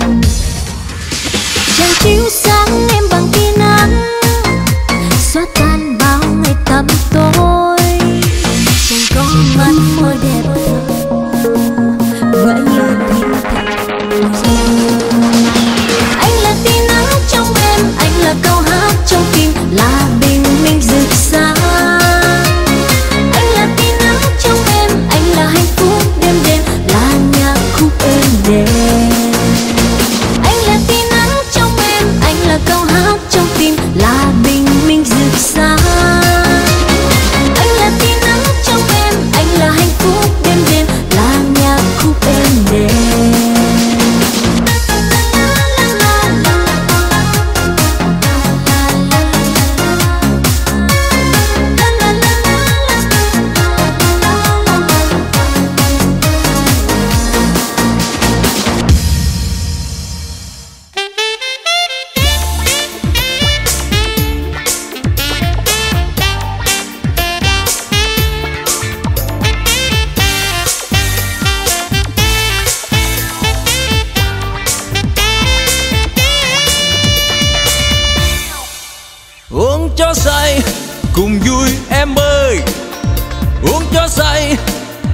Chẳng chiếu sáng em bằng tia nắng, xóa tan bao ngày tăm tối. Chẳng có mắt môi đẹp thơ, ngỡ như thiên thần. Anh là tia nắng trong em, anh là câu hát trong tim, là bình minh rực sáng. Anh là tia nắng trong em, anh là hạnh phúc đêm đêm, là nhạc khúc êm đềm. Anh là tia nắng trong em, anh là câu hát trong tim, là bình minh rực sáng. Anh là tia nắng trong em, anh là hạnh phúc đêm đêm, là nhạc khúc êm đềm.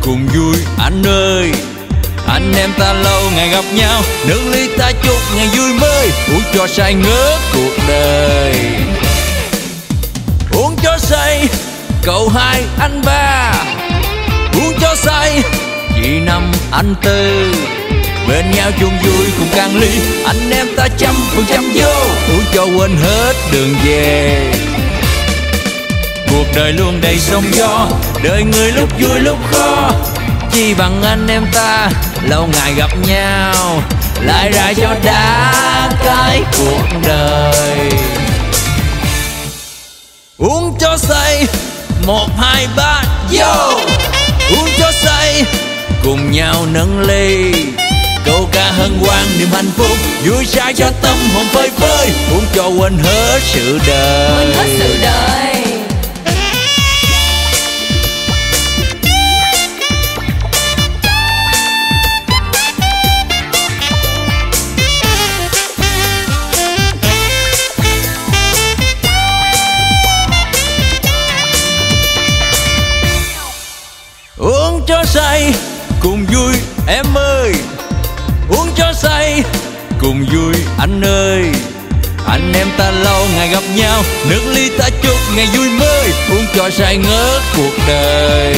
cùng vui anh ơi. Anh em ta lâu ngày gặp nhau, nâng ly ta chúc ngày vui mới, uống cho say ngớt cuộc đời. Uống cho say cậu hai anh ba, uống cho say chị năm anh tư, bên nhau chung vui cùng can ly, anh em ta trăm phần trăm vô, uống cho quên hết đường về. Cuộc đời luôn đầy sóng gió, đời người lúc vui lúc khó, chi bằng anh em ta lâu ngày gặp nhau, lại ra cho đã cái cuộc đời. Uống cho say một hai ba vô, uống cho say cùng nhau nâng ly, câu ca hân hoan niềm hạnh phúc, vui say cho tâm hồn phơi phới, uống cho quên hết sự đời. Quên hết sự đời. Uống cho say cùng vui em ơi, uống cho say cùng vui anh ơi. Anh em ta lâu ngày gặp nhau, nước ly ta chúc ngày vui mới, uống cho say ngớt cuộc đời.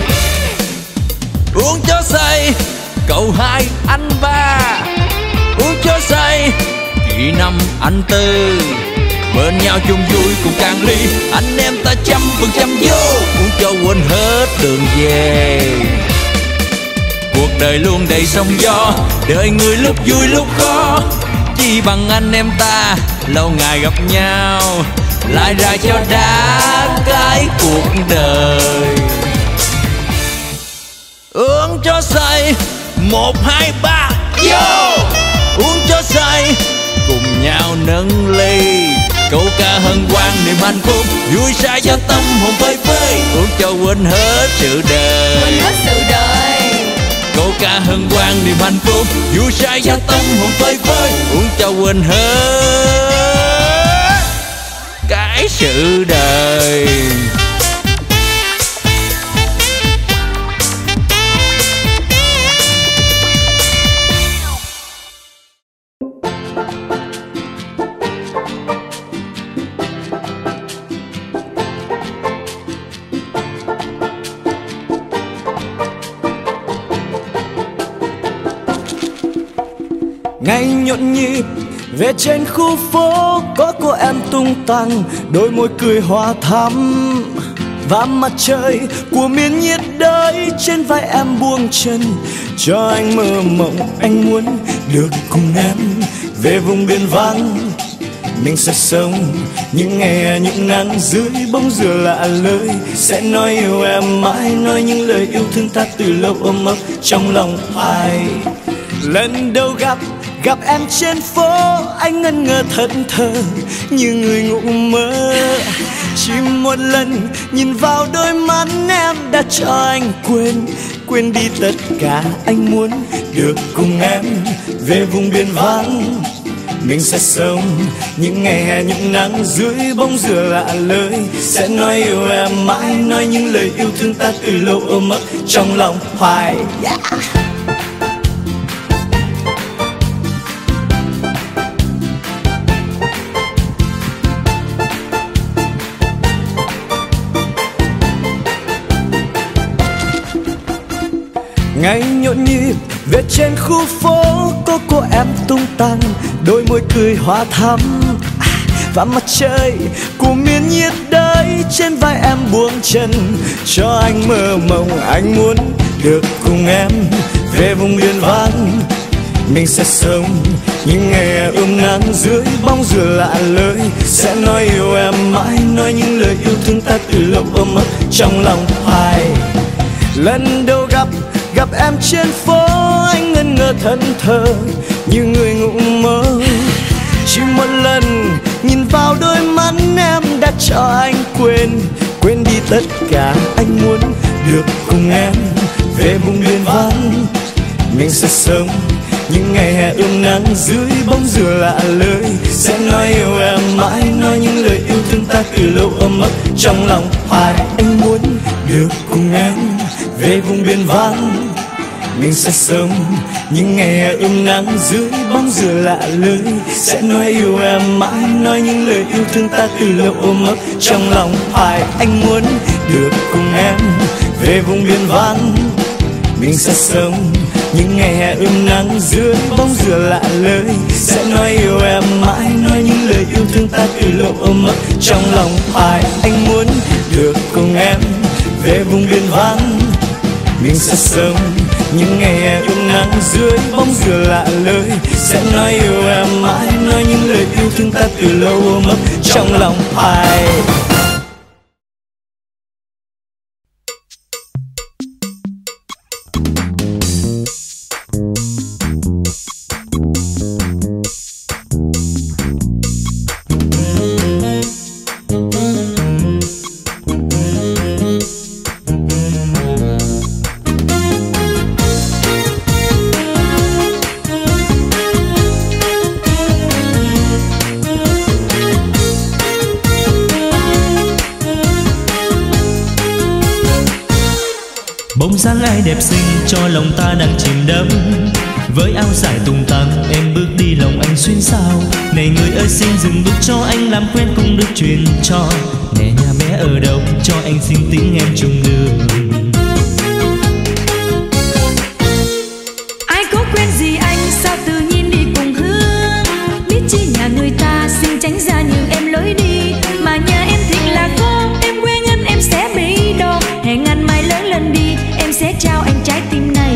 Uống cho say cậu hai anh ba, uống cho say chị năm anh tư, bên nhau chung vui cùng can ly, anh em ta trăm phần trăm vô, uống cho quên hết đường về. Cuộc đời luôn đầy sóng gió, đời người lúc vui lúc khó, chi bằng anh em ta lâu ngày gặp nhau, lại ra cho đã cái cuộc đời. Uống cho say một hai ba vô, uống cho say cùng nhau nâng ly, câu ca hân hoan niềm hạnh phúc, vui say cho tâm hồn phơi phới, uống cho quên hết sự đời. Quên hết sự đời. Câu ca hân hoan niềm hạnh phúc, vui say cho tâm hồn phơi phới, uống cho quên hết cái sự đời. Ngày nhộn nhịp về trên khu phố, có cô em tung tăng, đôi môi cười hoa thắm, và mặt trời của miền nhiệt đới trên vai em buông chân, cho anh mơ mộng. Anh muốn được cùng em về vùng biển vắng, mình sẽ sống những ngày những nắng dưới bóng dừa lạ lơi, sẽ nói yêu em mãi, nói những lời yêu thương ta từ lâu ôm ấp trong lòng ai. Lần đầu gặp gặp em trên phố, anh ngẩn ngơ thẫn thờ như người ngủ mơ. Chỉ một lần nhìn vào đôi mắt em đã cho anh quên quên đi tất cả. Anh muốn được cùng em về vùng biển vắng, mình sẽ sống những ngày hè những nắng dưới bóng dừa lạ lơi, sẽ nói yêu em mãi, nói những lời yêu thương ta từ lâu ôm ấp trong lòng hoài. Yeah. Ngày nhộn nhịp về trên khu phố, có cô em tung tăng, đôi môi cười hoa thắm, và mặt trời của miền nhiệt đới trên vai em buông chân, cho anh mơ mộng. Anh muốn được cùng em về vùng biển vắng, mình sẽ sống những ngày ươm nắng dưới bóng dừa lạ lơi, sẽ nói yêu em mãi, nói những lời yêu thương ta từ lâu ôm ấp trong lòng hoài. Lần đầu gặp gặp em trên phố, anh ngẩn ngơ thẫn thờ như người ngủ mơ. Chỉ một lần nhìn vào đôi mắt em đã cho anh quên quên đi tất cả. Anh muốn được cùng em về vùng biển vắng, mình sẽ sống những ngày hè ươm nắng dưới bóng dừa lạ lơi, sẽ nói yêu em mãi, nói những lời yêu thương thương ta từ lâu ôm ấp trong lòng hoài. Anh muốn được cùng em về vùng biển vắng, mình sẽ sống những ngày hè ươm nắng dưới bóng dừa lạ lơi, sẽ nói yêu em mãi, nói những lời yêu thương ta từ lâu ôm ấp trong lòng hoài. Anh muốn được cùng em về vùng biển vắng, mình sẽ sống những ngày hè ươm nắng dưới bóng dừa lạ lơi, sẽ nói yêu em mãi, nói những lời yêu thương ta từ lâu ôm ấp trong lòng hoài. Anh muốn được cùng em về vùng biển vắng, mình sẽ sống những ngày hè ươm nắng dưới bóng dừa lạ lơi, sẽ nói yêu em mãi, nói những lời yêu thương ta từ lâu ôm ấp trong lòng hoài. Bông dáng ai đẹp xinh cho lòng ta đang chìm đắm, với áo dài tung tăng em bước đi lòng anh xuyên sao. Này người ơi xin dừng bước cho anh làm quen cùng được truyền cho, nè nhà bé ở đâu cho anh xin tiếng em chung đường. Ai có quen gì anh sao tự nhiên đi cùng hướng, biết chi nhà người ta xin tránh ra nhường em lối đi, mà nhà em thiệt là khó, em quen anh em sẽ bị đau. Hẹn anh mai lớn lên đi, em sẽ trao anh trái tim này.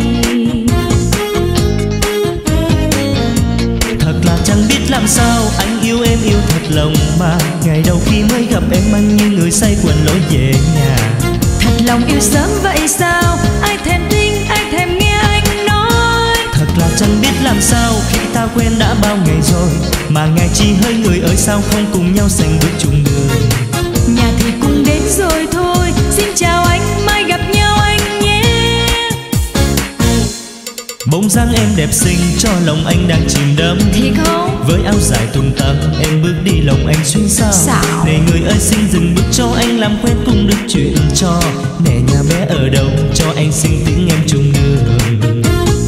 Thật là chẳng biết làm sao anh yêu em yêu thật lòng mà, ngày đầu khi mới gặp em anh như người say quên lối về nhà. Thật lòng yêu sớm vậy sao, ai thèm tin ai thèm nghe anh nói. Thật là chẳng biết làm sao khi ta quen đã bao ngày rồi, mà ngày chỉ hơi người ơi sao không cùng nhau sánh bước chung đường. Nhà thì cũng đến rồi thôi, xin chào anh, mai gặp nhau anh nhé. Bông dáng em đẹp xinh cho lòng anh đang chìm đắm, thiệt không? với áo dài tung tăng em bước đi lòng anh xuyên sao. Sao? Này người ơi xin dừng bước cho anh làm quen cùng được chuyện cho, nè nhà bé ở đâu cho anh xin tiếng em chung đường.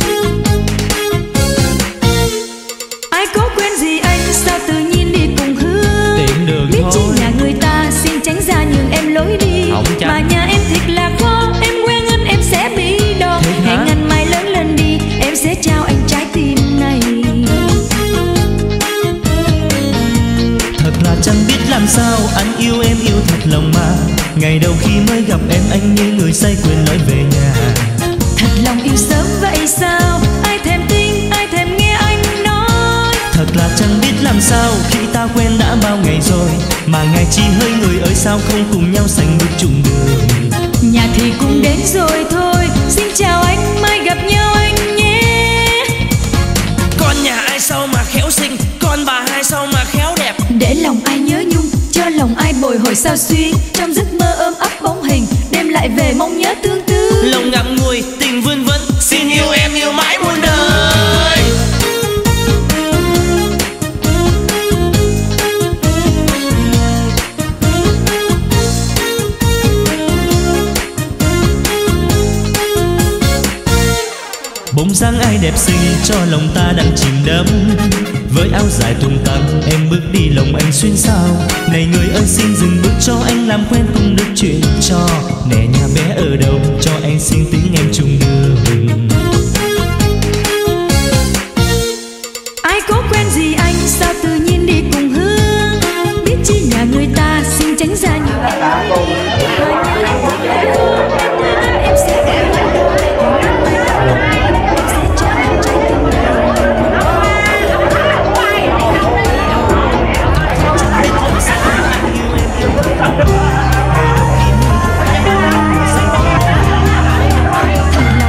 Ai có quen gì anh sao tự nhiên đi cùng hướng, tiện đường biết thôi. chi nhà người ta xin tránh ra nhường em lối đi, mà nhà em thiệt là khó, em quen anh em sẽ bị đau. Hẹn anh mai lớn lên đi, em sẽ trao anh trái tim này. Thật là chẳng biết làm sao anh yêu em yêu thật lòng mà, ngày đầu khi mới gặp em anh như người say quên lối về nhà. Thật lòng yêu sớm vậy sao, ai thèm tin ai thèm nghe anh nói. Thật là chẳng biết làm sao khi ta quen đã bao ngày rồi, mà ngày chỉ hơi người ơi sao không cùng nhau sánh bước chung đường. Nhà thì cũng đến rồi thôi, xin chào anh, mai gặp nhau anh nhé. Con nhà ai sao mà khéo xinh, con bà hai sao mà khéo đẹp, để lòng ai nhớ nhung, cho lòng ai bồi hồi sao xuyên. Trong giấc mơ ôm ấp bóng hình, đêm lại về mong nhớ tương tư. lòng ngậm ngùi tình vươn vấn, xin yêu em yêu mãi muôn đời. Bông dáng ai đẹp xinh cho lòng ta đang chìm đắm, với áo dài tung tăng em bước đi lòng anh xuyên sao. Này người ơi xin dừng bước cho anh làm quen cùng được chuyện cho, nè nhà bé ở đâu cho anh xin tiếng em chung đường. Ai có quen gì anh sao tự nhiên đi cùng hướng, biết chi nhà người ta xin tránh ra nhường em lối đi, mà nhà anh thiệt là khó, em sẽ để lại đôi. Em sẽ trao anh trái tim này. Thật lòng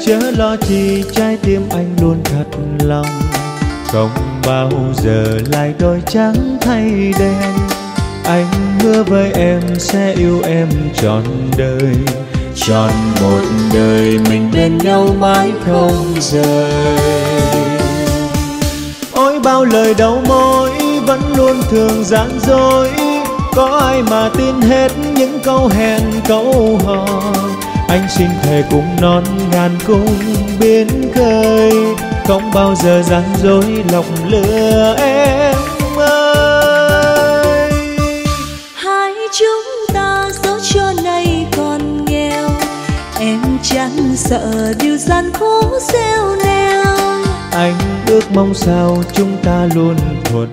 chớ lo chi, trái tim anh luôn thật lòng, không bao giờ lại đôi trắng thay đen. Anh hứa với em sẽ yêu em trọn đời, trọn một đời mình bên nhau mãi không rời. Ôi bao lời đầu môi vẫn luôn thường gian dối, có ai mà tin hết những câu hẹn câu hò. Anh xin thề cùng non ngàn cung biến khơi, không bao giờ gian dối lòng lừa em ơi. Hai chúng ta dẫu cho nay còn nghèo, em chẳng sợ điều gian khó gieo neo. Anh ước mong sao chúng ta luôn thuận.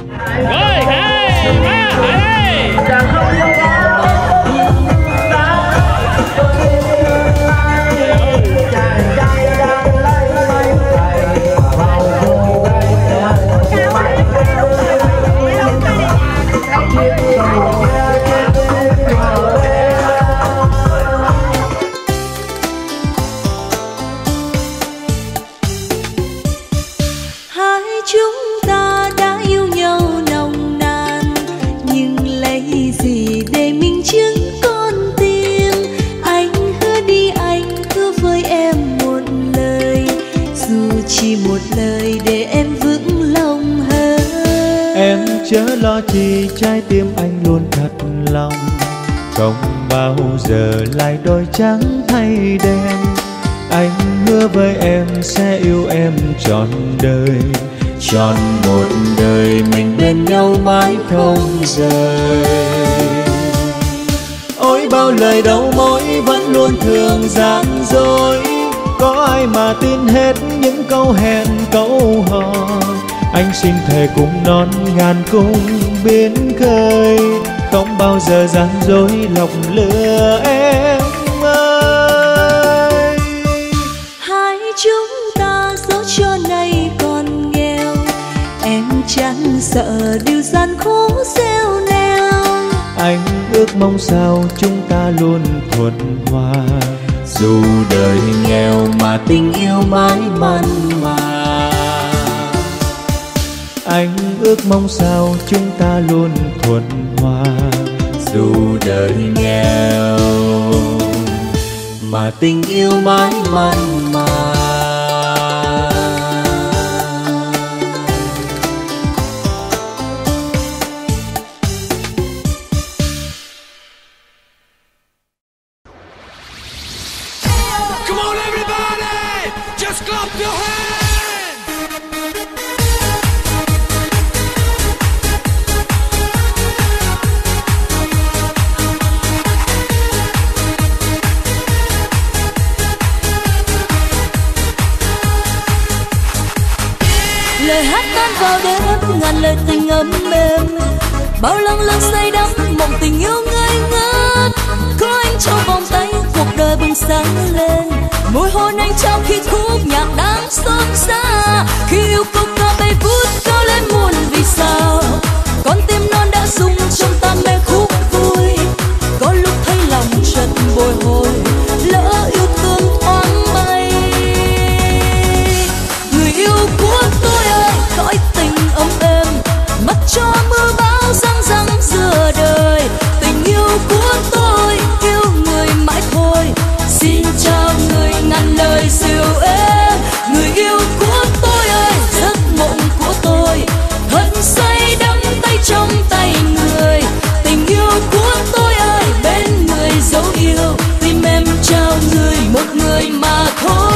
Chớ lo chi, trái tim anh luôn thật lòng, không bao giờ lại đôi trắng thay đen. Anh hứa với em sẽ yêu em trọn đời, trọn một đời mình bên nhau mãi không rời. Ôi bao lời đầu môi vẫn luôn thường gian dối, có ai mà tin hết những câu hẹn câu hò. Anh xin thề cùng non ngàn cung biến khơi, không bao giờ gian dối lòng lừa em ơi. Hai chúng ta dẫu cho nay còn nghèo, em chẳng sợ điều gian khó gieo neo. Anh ước mong sao chúng ta luôn thuận hòa, dù đời nghèo mà tình yêu mãi mặn mà. Anh ước mong sao chúng ta luôn thuận hòa, dù đời nghèo mà tình yêu mãi mặn mà. Come on everybody, just clap your hands. Lời hát tan vào đêm, ngàn lời tình ấm êm, bao lăng lăng say đắm mộng tình yêu ngây ngất. Có anh trong vòng tay, cuộc đời bừng sáng lên, môi hôn anh trong khi khúc nhạc đang xót xa. Khi yêu câu ca bay vút cao lên muôn vì sao, con tim non đã rung trong ta mê khúc vui. Có lúc thấy lòng chợt bồi hồi, lỡ yêu thương thoáng bay. Người yêu của tôi ơi, cõi tình ấm êm, mặc cho mưa bão răng răng giữa đời. Tình yêu của tôi yêu người mãi thôi, xin chào người ngàn lời dịu êm. Người yêu của tôi ơi, giấc mộng của tôi thật say đắm tay trong tay người. Tình yêu của tôi ơi, bên người dấu yêu, tim em trao người một người mà thôi.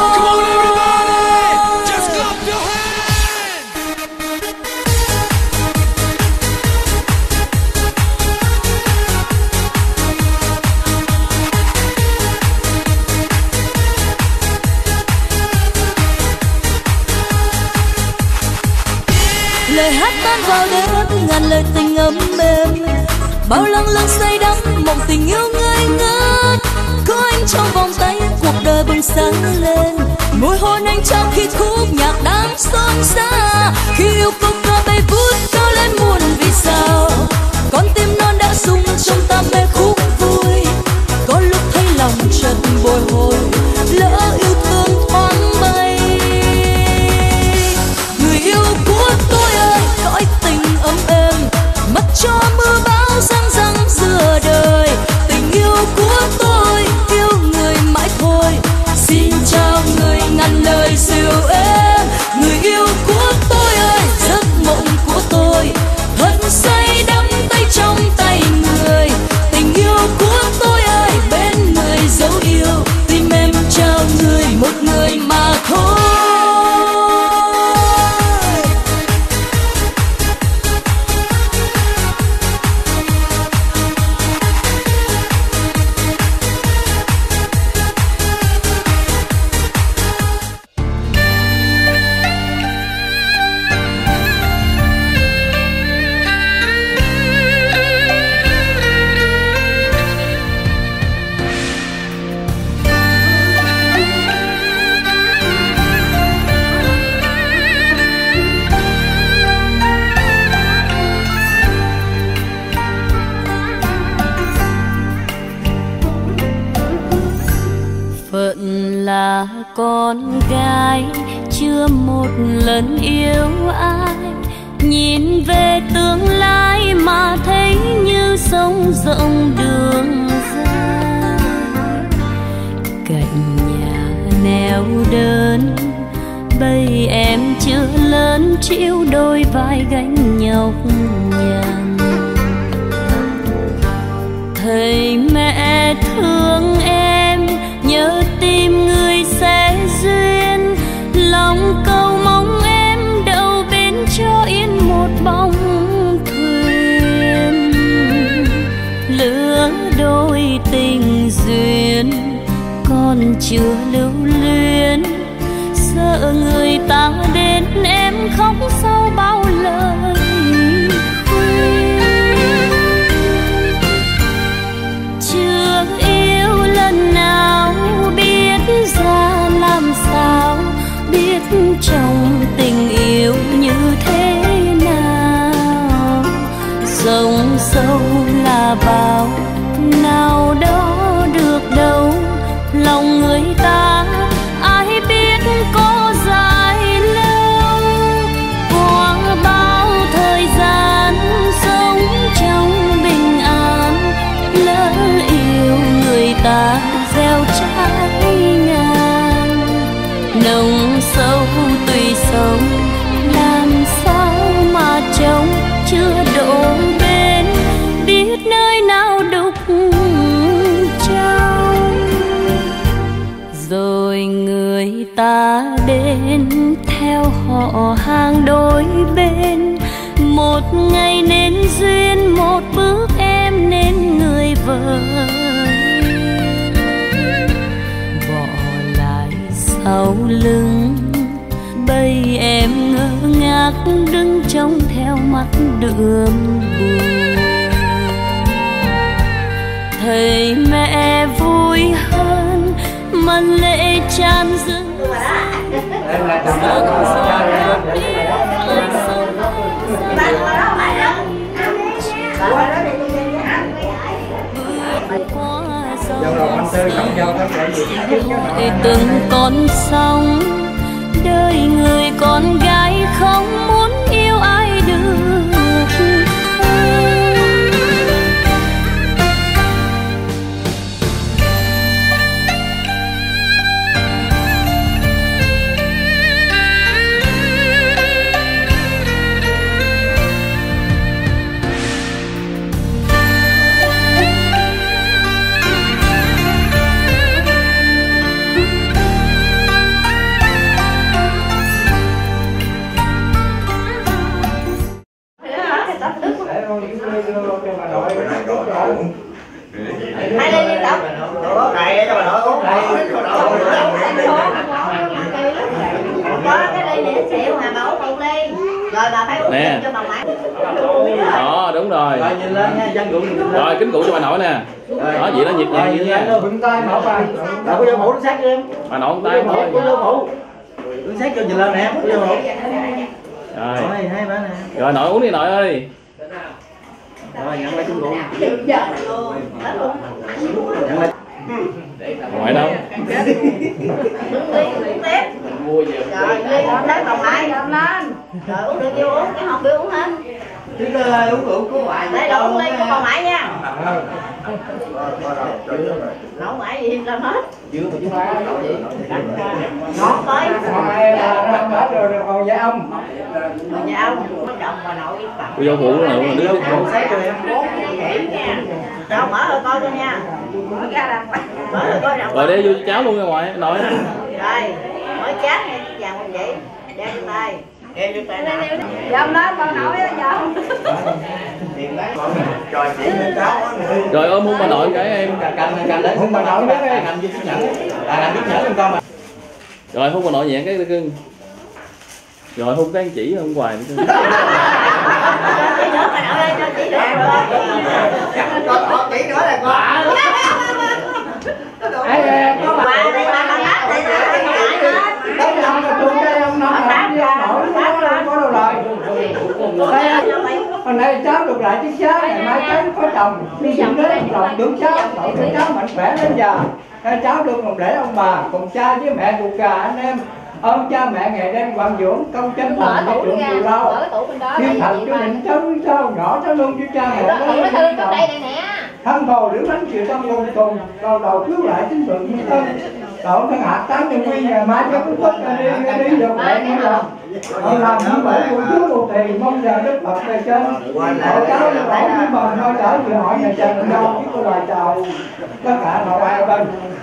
Lời hát tan vào đêm, ngàn lời tình ấm êm, bao lăng lăng say đắm mộng tình yêu ngây ngất. Có anh trong vòng tay, cuộc đời bừng sáng lên, môi hôn anh trong khi khúc nhạc đang xót xa. Khi yêu câu ca bay vút cao lên muôn vì sao, con tim non đã rung trong ta mê khúc vui. Có lúc thấy lòng chợt bồi hồi, lỡ yêu thương cho mưa bão răng răng dừa đời. Tình yêu của tôi yêu người mãi thôi. Xin chào người ngàn lời dịu êm, người yêu của tôi ơi, giấc mộng của tôi thật say đắm tay trong tay người. Tình yêu của tôi ơi, bên người dấu yêu, tim em trao người một người mà thôi. Phận là con gái chưa một lần yêu ai, nhìn về tương lai mà thấy như sông rộng đường dài. Cạnh nhà neo đơn bây em chưa lớn, chịu đôi vai gánh nhọc nhằn. Thầy mẹ thương em, nhớ tìm người sẽ duyên, lòng cầu mong em đậu bên cho yên một bóng thuyền. Lứa đôi tình duyên còn chưa lưu luyến, sợ người ta đến em khóc sau bao lời khuyên. Chưa yêu lần nào biết ra làm sao, biết trong tình yêu như thế nào. Sông sâu là bao, nào đó được đâu, lòng người ta ai biết có dài lâu. Qua bao thời gian sống trong bình an, lỡ yêu người ta gieo trái ngàn. Nồng sâu tùy sông, làm sao mà trông chưa độ bên, biết nơi nào đục trong. Rồi người ta đến theo họ hàng đôi bên, một ngày nên duyên, một bước em nên người vợ. Bỏ lại sau lưng bây em ngơ ngác đứng trông theo mắt đượm buồn. Thầy mẹ vui hơn mà lệ tràn dâng. Từng con sóng đời người con gái không muốn yêu ai được. Hai ly liên tục. Có này cho bà nội uống này. Có cái ly để xỉu mà bà uống một ly. Rồi bà phải uống thêm cho bà ngoại. Đó, đúng rồi. Rồi nhìn lên nha, dân cụ nhìn lên. Rồi kính cụ cho bà nội nè. Đó, vậy đó nhiệt nhàng như nha. Bưng tay mở bà. Bà có vô mũ nó sát cho em. Bà nội tay thôi. Có vô mũ. Nó sát cho nhìn lên nè, có vô mũ. Rồi. Rồi, hai bà nè. Rồi nội uống đi nội ơi. Rồi nhận lại chung cụ. Ngoại đâu? Bưng ly, bưng tiếp. Rồi, ly đá còn lại lên. Rồi uống được vô uống, chứ không biết uống hết. Chứ ơi uống rượu của ngoại. Đây là uống ly của bà Mãi nha. Nấu mãi gì làm hết. Chưa mà chú Hai nấu gì? Ngọt tới. Hết rồi rồi còn dạ ông. Dạ ông, có chồng bà nội với bà. Cô dâu phụ nào mà đứa Đâu mở rồi coi cho nha. Mở ra là mở rồi coi đâu. rồi để vô cho cháu luôn ra ngoài nội. Rồi, mở chát nha, vàng không vậy. Đeo trên tay. Đeo trên tay nè. Dâm đó con nội á dâm. Rồi chị cháu. Rồi ôm hôn bà nội cái em. Cành cành để hôn bà nội biết cái cành chiếc nhẫn. Là làm chiếc nhẫn con mà. Rồi hôn bà nội nhẹ cái cưng. Rồi hôn cái anh chỉ hôm hoài nữa. Chỉ nữa bà nội ơi, cho chỉ nữa. Con chỉ nữa là con. Có bà đây bà bà hát đây nè. Đây là ông chung đây ông nói là nổi nó có đâu rồi. Hôm nay cháu được lại chiếc cháu, ngày mai cháu có chồng đi dặm đến chồng được cháu, cậu cho cháu mạnh khỏe đến giờ. Cháu được một lễ ông bà cùng cha với mẹ cùng cả anh em. Ơn cha mẹ ngày đêm quang dưỡng công chân thành với trường nhiều rau. Thiên thành chú định cháu với cháu nhỏ cháu luôn với cha mẹ. Thân thù liễu bánh chịu tâm cùng cùng, đầu đầu cứu lại chính sự như thân. Cậu thân hạt tám nhân quy ngày mai cháu cứ tốt đi đi được mẹ như lòng. Con làm như vậy của Chúa một thì mong giờ Đức Phật về trên. Cậu cháu là bảo với mừng thôi trở vừa hỏi nhà trần ở đâu chứ có lời chào tất cả nội ai bên.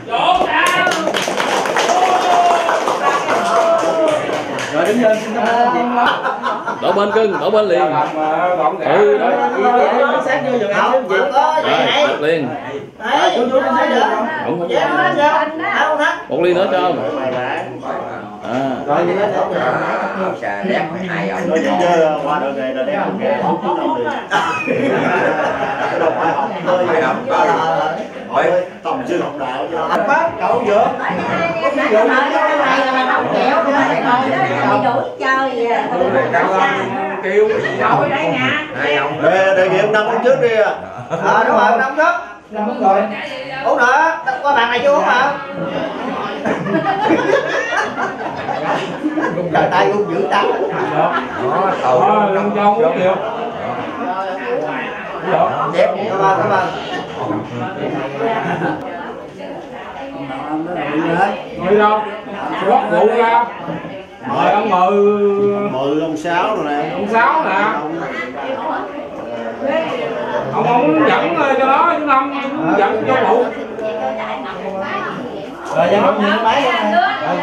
Rồi đứng lên xin đổ bên cưng, đổ bên liền. Ừ đó. Sát vô giùm áo gì. Rồi, một liền. Chú chú nó thấy được không? Không không. Một ly nữa cho ông. À. Rồi vậy đó. Xà đét hai ông. Rồi chứ qua đường này là đét không kể không chú đâu được. Đâu phải học hơi phải học có là hỏi tầm sư học đạo cho anh bác cậu dựa. Ví dụ như cái này là nấu kẹo nữa này thôi đó. Đủ chơi à. Kêu Rồi đây nè. Hai ông. Đề nghị năm phút trước đi à. Ờ đúng rồi, năm phút. Năm phút rồi. Uống nữa, qua bàn này chưa uống hả? Trời tay cũng giữ tay. Đó, đó, lông cho uống nhiều. Đẹp, cảm ơn, cảm ơn. Ngồi đâu? Rót rượu ra. Mời ông mời mời ông Sáu rồi nè. Ông Sáu nè. Ông ông dẫn cho nó chứ không dẫn cho phụ. Rồi cho nó nhìn máy nè.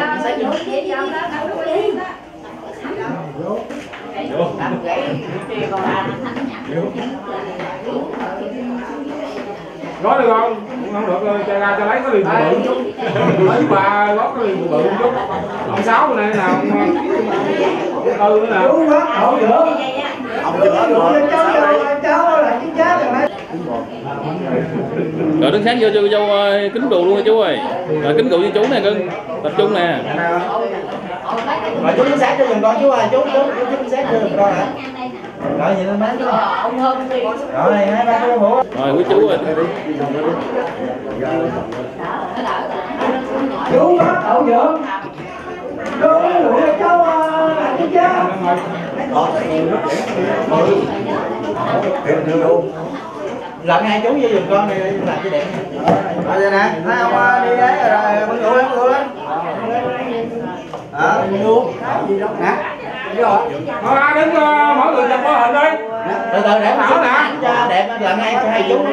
Gói được không? Không được rồi, cho ra cho lấy cái ly bự chút. Mấy bà gót cái ly bự chút. Ông Sáu bên này nào, ông Tư nữa nào. Chú bác hậu nữa. Ông chưa rồi. Cháu là chính cháu rồi đấy. Rồi đứng sáng vô cho cô dâu kính rượu luôn nha chú ơi. Rồi kính rượu với chú nè cưng. Tập trung nè. Rồi chú chính xác cho giùm con chú ơi, chú chú chú chính xác cho giùm con hả? Rồi vậy lên bán chú. Rồi hai ba cô hổ. Rồi quý chú ơi. Chú bác hậu dưỡng. Chú rượu cho cháu là chính cháu. Làm hai chú với giùm con đi làm cái đẹp. Rồi vậy nè, hai ông đi đấy rồi bưng rượu lên, bưng rượu lên. Ờ, uống. Nè. Rồi. Thôi đứng mỗi người chụp có hình đi. Từ từ để thảo nè. Cho đẹp làm hai hai chú.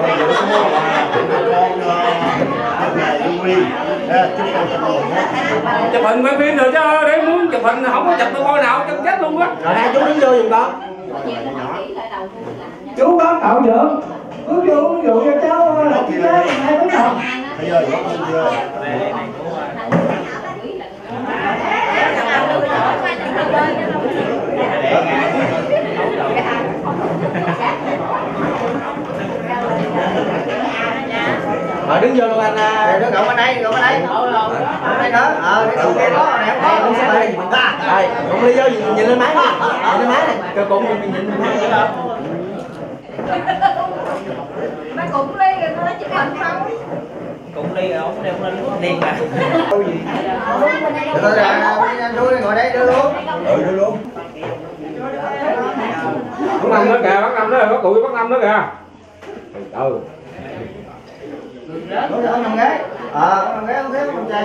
Chụp hình quay phim rồi chứ để muốn chụp hình không có chụp tôi coi nào chân chết luôn á. Rồi hai chú đứng vô giùm con. Chú bác cậu dưỡng. Uống rượu uống rượu cho cháu là chú cháu hai đứa nào. Bây giờ có không chưa? Rồi đứng vô luôn anh. Đứa cậu bên đây, cậu bên đây. Bên đây nữa. Ờ, cái cậu kia đó nè, không có đây. Rồi, cũng đi vô nhìn lên máy đi. Nhìn lên máy này. Cậu cũng nhìn lên máy. Mà cũng đi rồi nó chỉ cần không. Cũng đi rồi, ông đem lên nước liền mà. Đâu gì? Rồi rồi, chú ngồi đây đưa luôn. Ừ đưa luôn. Bắt năm nữa kìa, bắt năm nữa, bắt tụi bắt năm nữa kìa. Ừ. Đúng rồi, năm ghế. Ờ, năm ghế không thế con trai.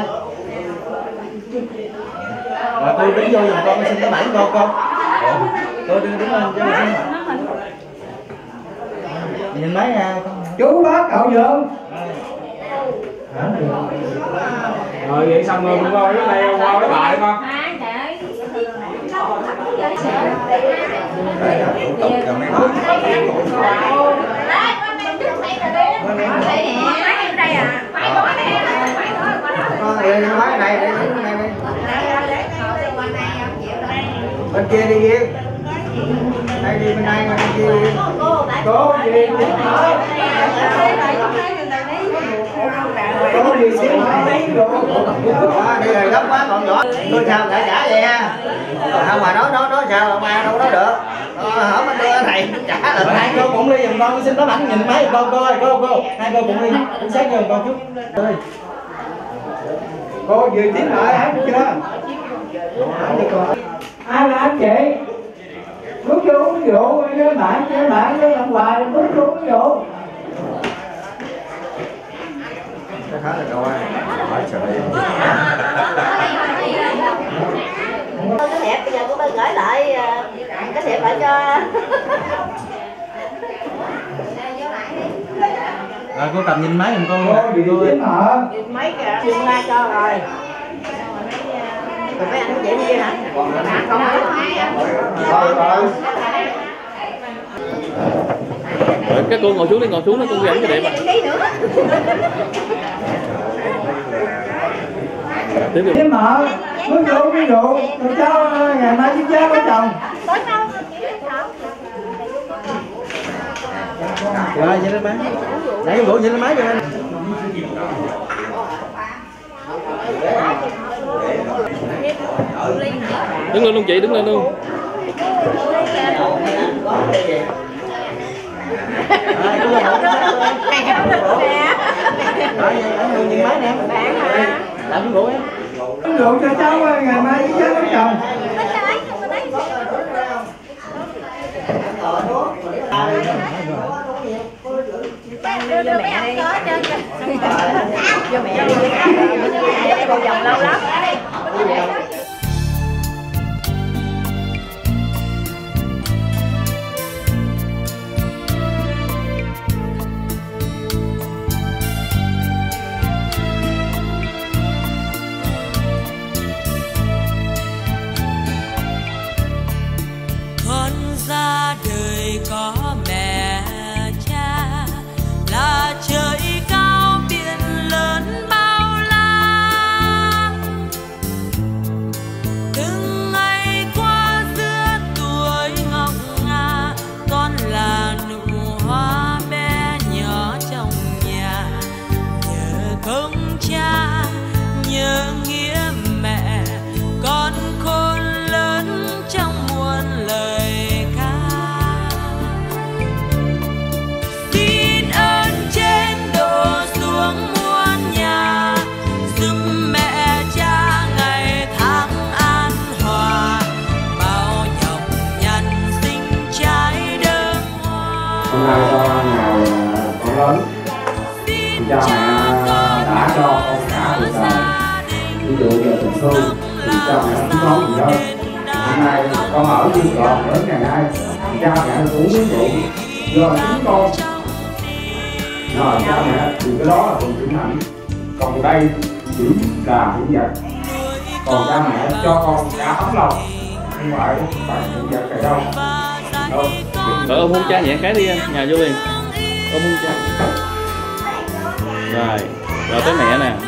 Rồi tôi đứng vô giùm con, xin cái bảng con con. Tôi đưa đứng lên cho xin bảng. Nhìn mấy nha con. Chú bác cậu Dượng. Rồi vậy xong rồi mình coi cái này qua cái bài con. Con này này bên kia đi Duyên, đây đi bên này bên kia đi. Cô Duyên cô Duyên xíu Đó, đi rồi gấp quá còn nhỏ tôi sao đã trả vậy ha, không mà nói nói nói sao ông ba đâu nói được. Hở mình đưa thầy trả lại. Hai cô cũng đi giùm con, xin tấm ảnh nhìn máy cô cô ơi, cô cô hai cô cũng đi cũng xét giùm con chút. cô vừa tiến lại hết chưa? Ai là anh chị? Bước vô uống rượu, với bạn với bạn với bạn hoài bước vô uống rượu. Chắc khá là đâu ai hỏi trời. Cái đẹp bây giờ cô ta gửi lại cái đẹp lại cho. Rồi cô cầm nhìn máy giùm con. Cô đi tiến hả? Nhìn mấy kìa, xin ra cho rồi. Rồi mấy anh chị đi hả? Không Rồi rồi. Rồi các cô ngồi xuống đi, ngồi xuống nó con ghi ảnh cho đẹp ạ. Tiếp tục. Tiến mở, bước vô uống rượu, rồi cháu ngày mai với cháu có chồng. Rồi vậy lên máy. Nãy rượu vậy lên máy cho anh. Đứng lên luôn chị, đứng lên luôn. Rồi cô làm nhìn máy nè. Làm cái rượu em. Uống rượu cho cháu ngày mai với cháu có chồng. Đưa đưa mẹ đi. Cho mẹ đi. Cô vòng lâu lắm. Con ra đời có mẹ cha là trời cao biển lớn bao la. Từng ngày qua giữa tuổi ngọc ngà, con là nụ hoa bé nhỏ trong nhà. Nhờ công cha, nhờ nghĩa mẹ, con khôn lớn trong muôn lời ca. Xin ơn trên đổ xuống muôn nhà, giúp mẹ cha ngày tháng an hòa, bao nhọc nhằn sinh trái đơm hoa. Hôm nay cho ngày con lớn thì cha mẹ đã cho con cả cuộc đời. Ví dụ giờ tình thương thì cha mẹ không có gì đâu. Hôm nay con ở chung còn đến ngày nay thì cha mẹ cũng uống rượu do chính con. Rồi cha mẹ thì cái đó là phần trưởng thành, còn đây chỉ là những vật. Còn cha mẹ cho con cả tấm lòng, không phải phải những vật này đâu. Đâu. Rồi ôm hôn cha nhẹ cái đi em, nhà vô liền. Ôm hôn cha. Rồi, rồi tới mẹ nè.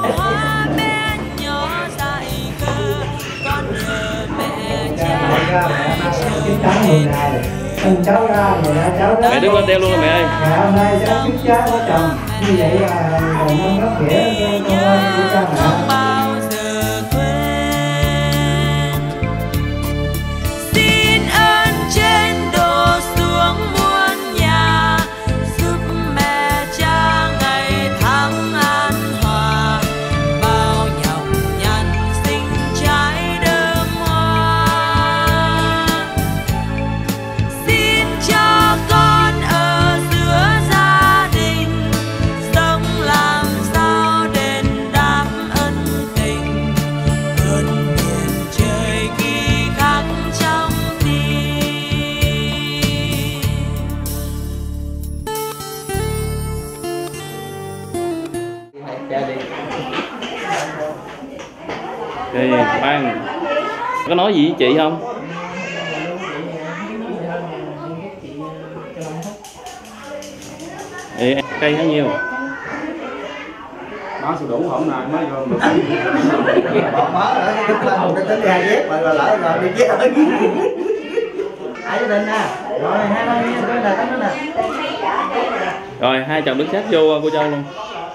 Cháu ra, người ra cháu ra. Mẹ đứng lên đeo luôn rồi mẹ ơi. Ngày hôm nay cháu chúc cháu có chồng. Như vậy là đầu năm rất nghĩa con ơi của cha mẹ. Xin ơn trên đổ xuống muôn nhà, giúp mẹ cha ngày tháng an hòa, bao nhọc nhằn sinh trái đơm hoa. Xin Khoan, có nói gì với chị không? Ê, cây bao nhiêu? Má sẽ đủ hôm nay mới vô được. Bọn má nữa, cái lên một cái tính đi hai dép, rồi lỡ rồi đi dép ơi. Ai gia đình nè, rồi hai ba nha, coi nè, cái đó nè. Rồi, hai chồng đứng sát vô cô Châu luôn.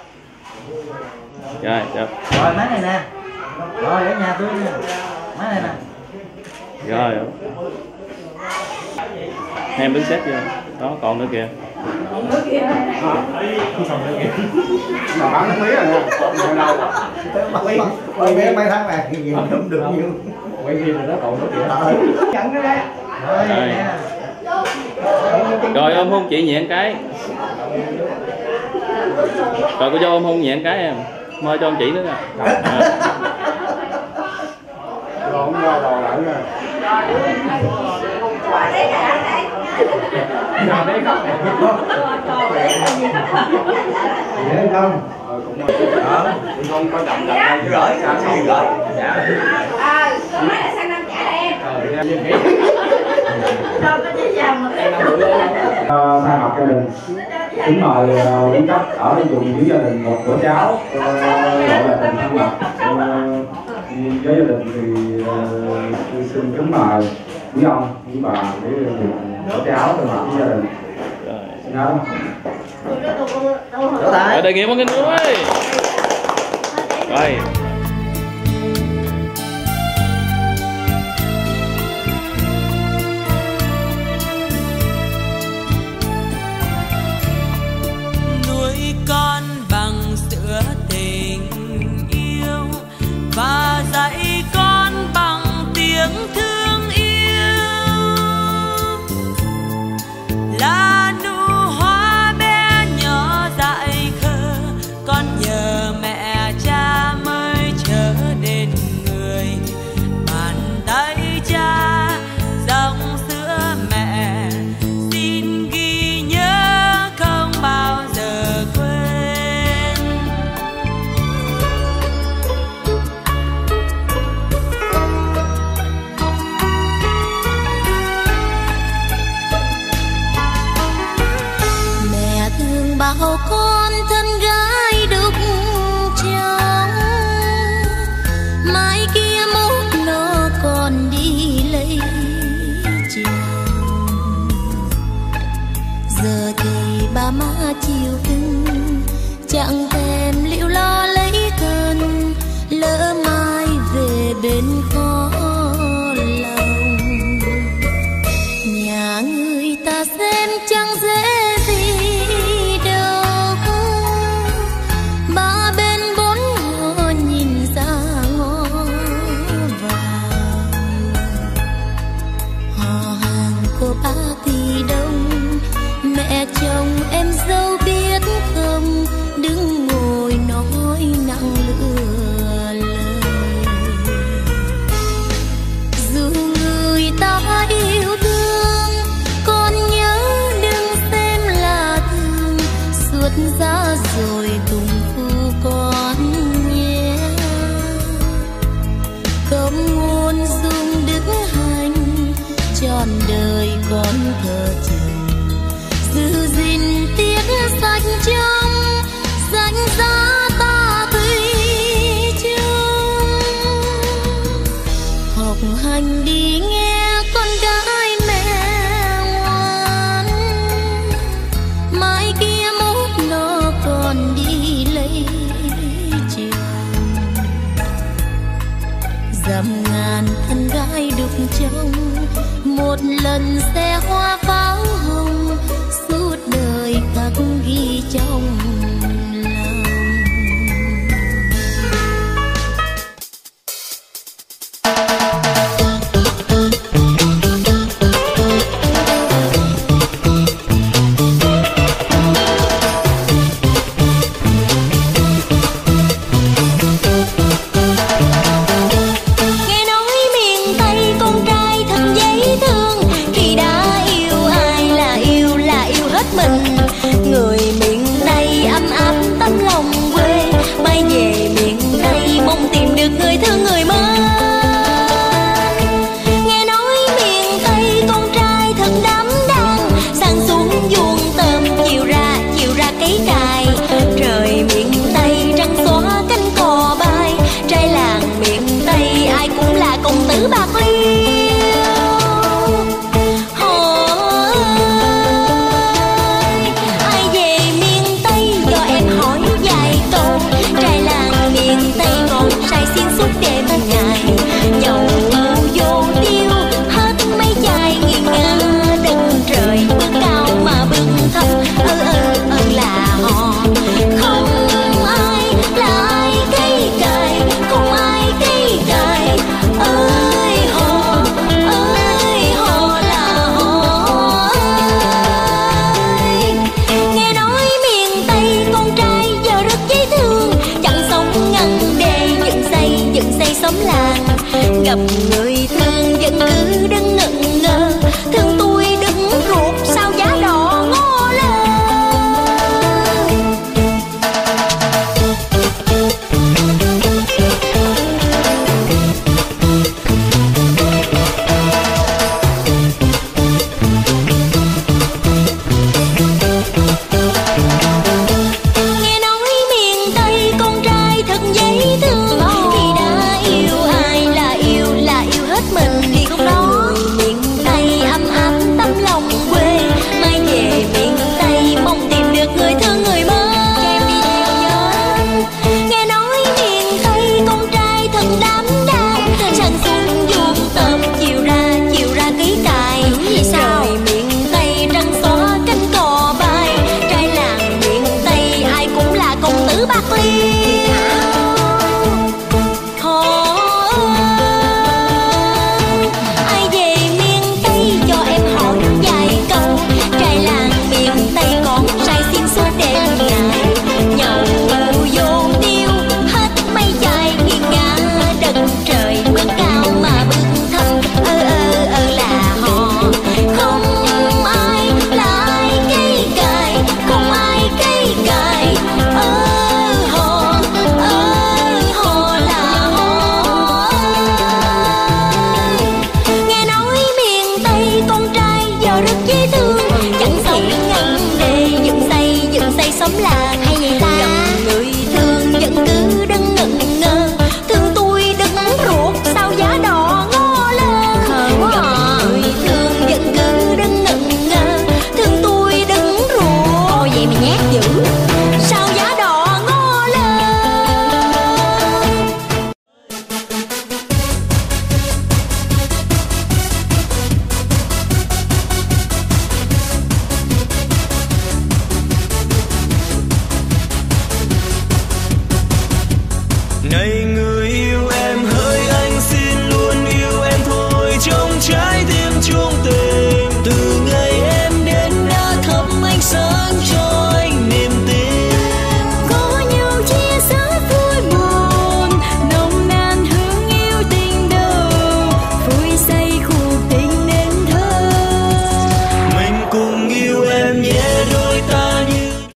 Rồi, chụp. Rồi, máy này nè. Rồi, ở nhà tôi nè. Máy này nè. Rồi. Hai em đứng sát vô. Đó, còn nữa kìa. Còn nữa kìa. Còn nữa kìa. Mà bán nước mía rồi nè. Hồi đầu. Quay mấy mấy tháng này thì không được nhiều. Quay phim rồi đó còn nữa kìa. Nhận nó ra. Rồi. Rồi ôm hôn chị nhẹ cái. Rồi cô Châu ôm hôn nhẹ cái em. Mời cho ông chị nữa nè. Rồi không ra rồi lại nè. Nào đấy không? Dễ không? Ờ cũng không có chậm chậm đây chứ gửi sao sao gửi. À, mấy là sang năm trả em. Đâu có chỉ dòng mà cái thay mặt gia đình kính mời quý cấp ở vùng dưới gia đình một bữa cháo gọi là tình thân mật với gia đình thì tôi xin kính mời quý ông quý bà để được bữa cháo thay mặt với gia đình. Xin nói Rồi đề nghị mọi người ơi. Rồi. Nuôi con bằng sữa tình yêu và dạy con bằng tiếng thương yêu, là nụ hoa bé nhỏ dại khờ con nhờ mẹ cha mới trở đến người. Bàn tay cha dòng sữa mẹ xin ghi nhớ không bao giờ quên. Mẹ thương bảo con thân gái đúc trong, mai kia mốt nó còn đi lấy chồng. Giờ thì ba má chiều cưng chẳng thèm liệu lo lấy thân, lỡ mai về bên khó lòng. Nhà người ta xem chẳng dễ gì đâu, ba bên bốn họ nhìn ra ngó vào. Họ hàng của ba thì đông, mẹ chồng em dâu biết không, đứng ngồi nói nặng lừa lời. Dù người ta yêu thương, con nhớ đừng xem là thương, suốt giá rồi cùng phu con nhé. Không ngôn dung đức hành, trọn đời con thờ chồng, giữ gìn tiết sạch trong danh giá ta thủy chung. Học hành đi nghe con gái mẹ ngoan, mai kia mốt nó còn đi lấy chồng. Dằm ngàn thân gái đục trong, một lần xe hoa pháo hồng, suốt đời khắc ghi trong lòng. Nghe nói miền Tây con trai thật dễ thương, khi đã yêu ai là yêu là yêu hết mình. Người miền Tây rất dễ thương.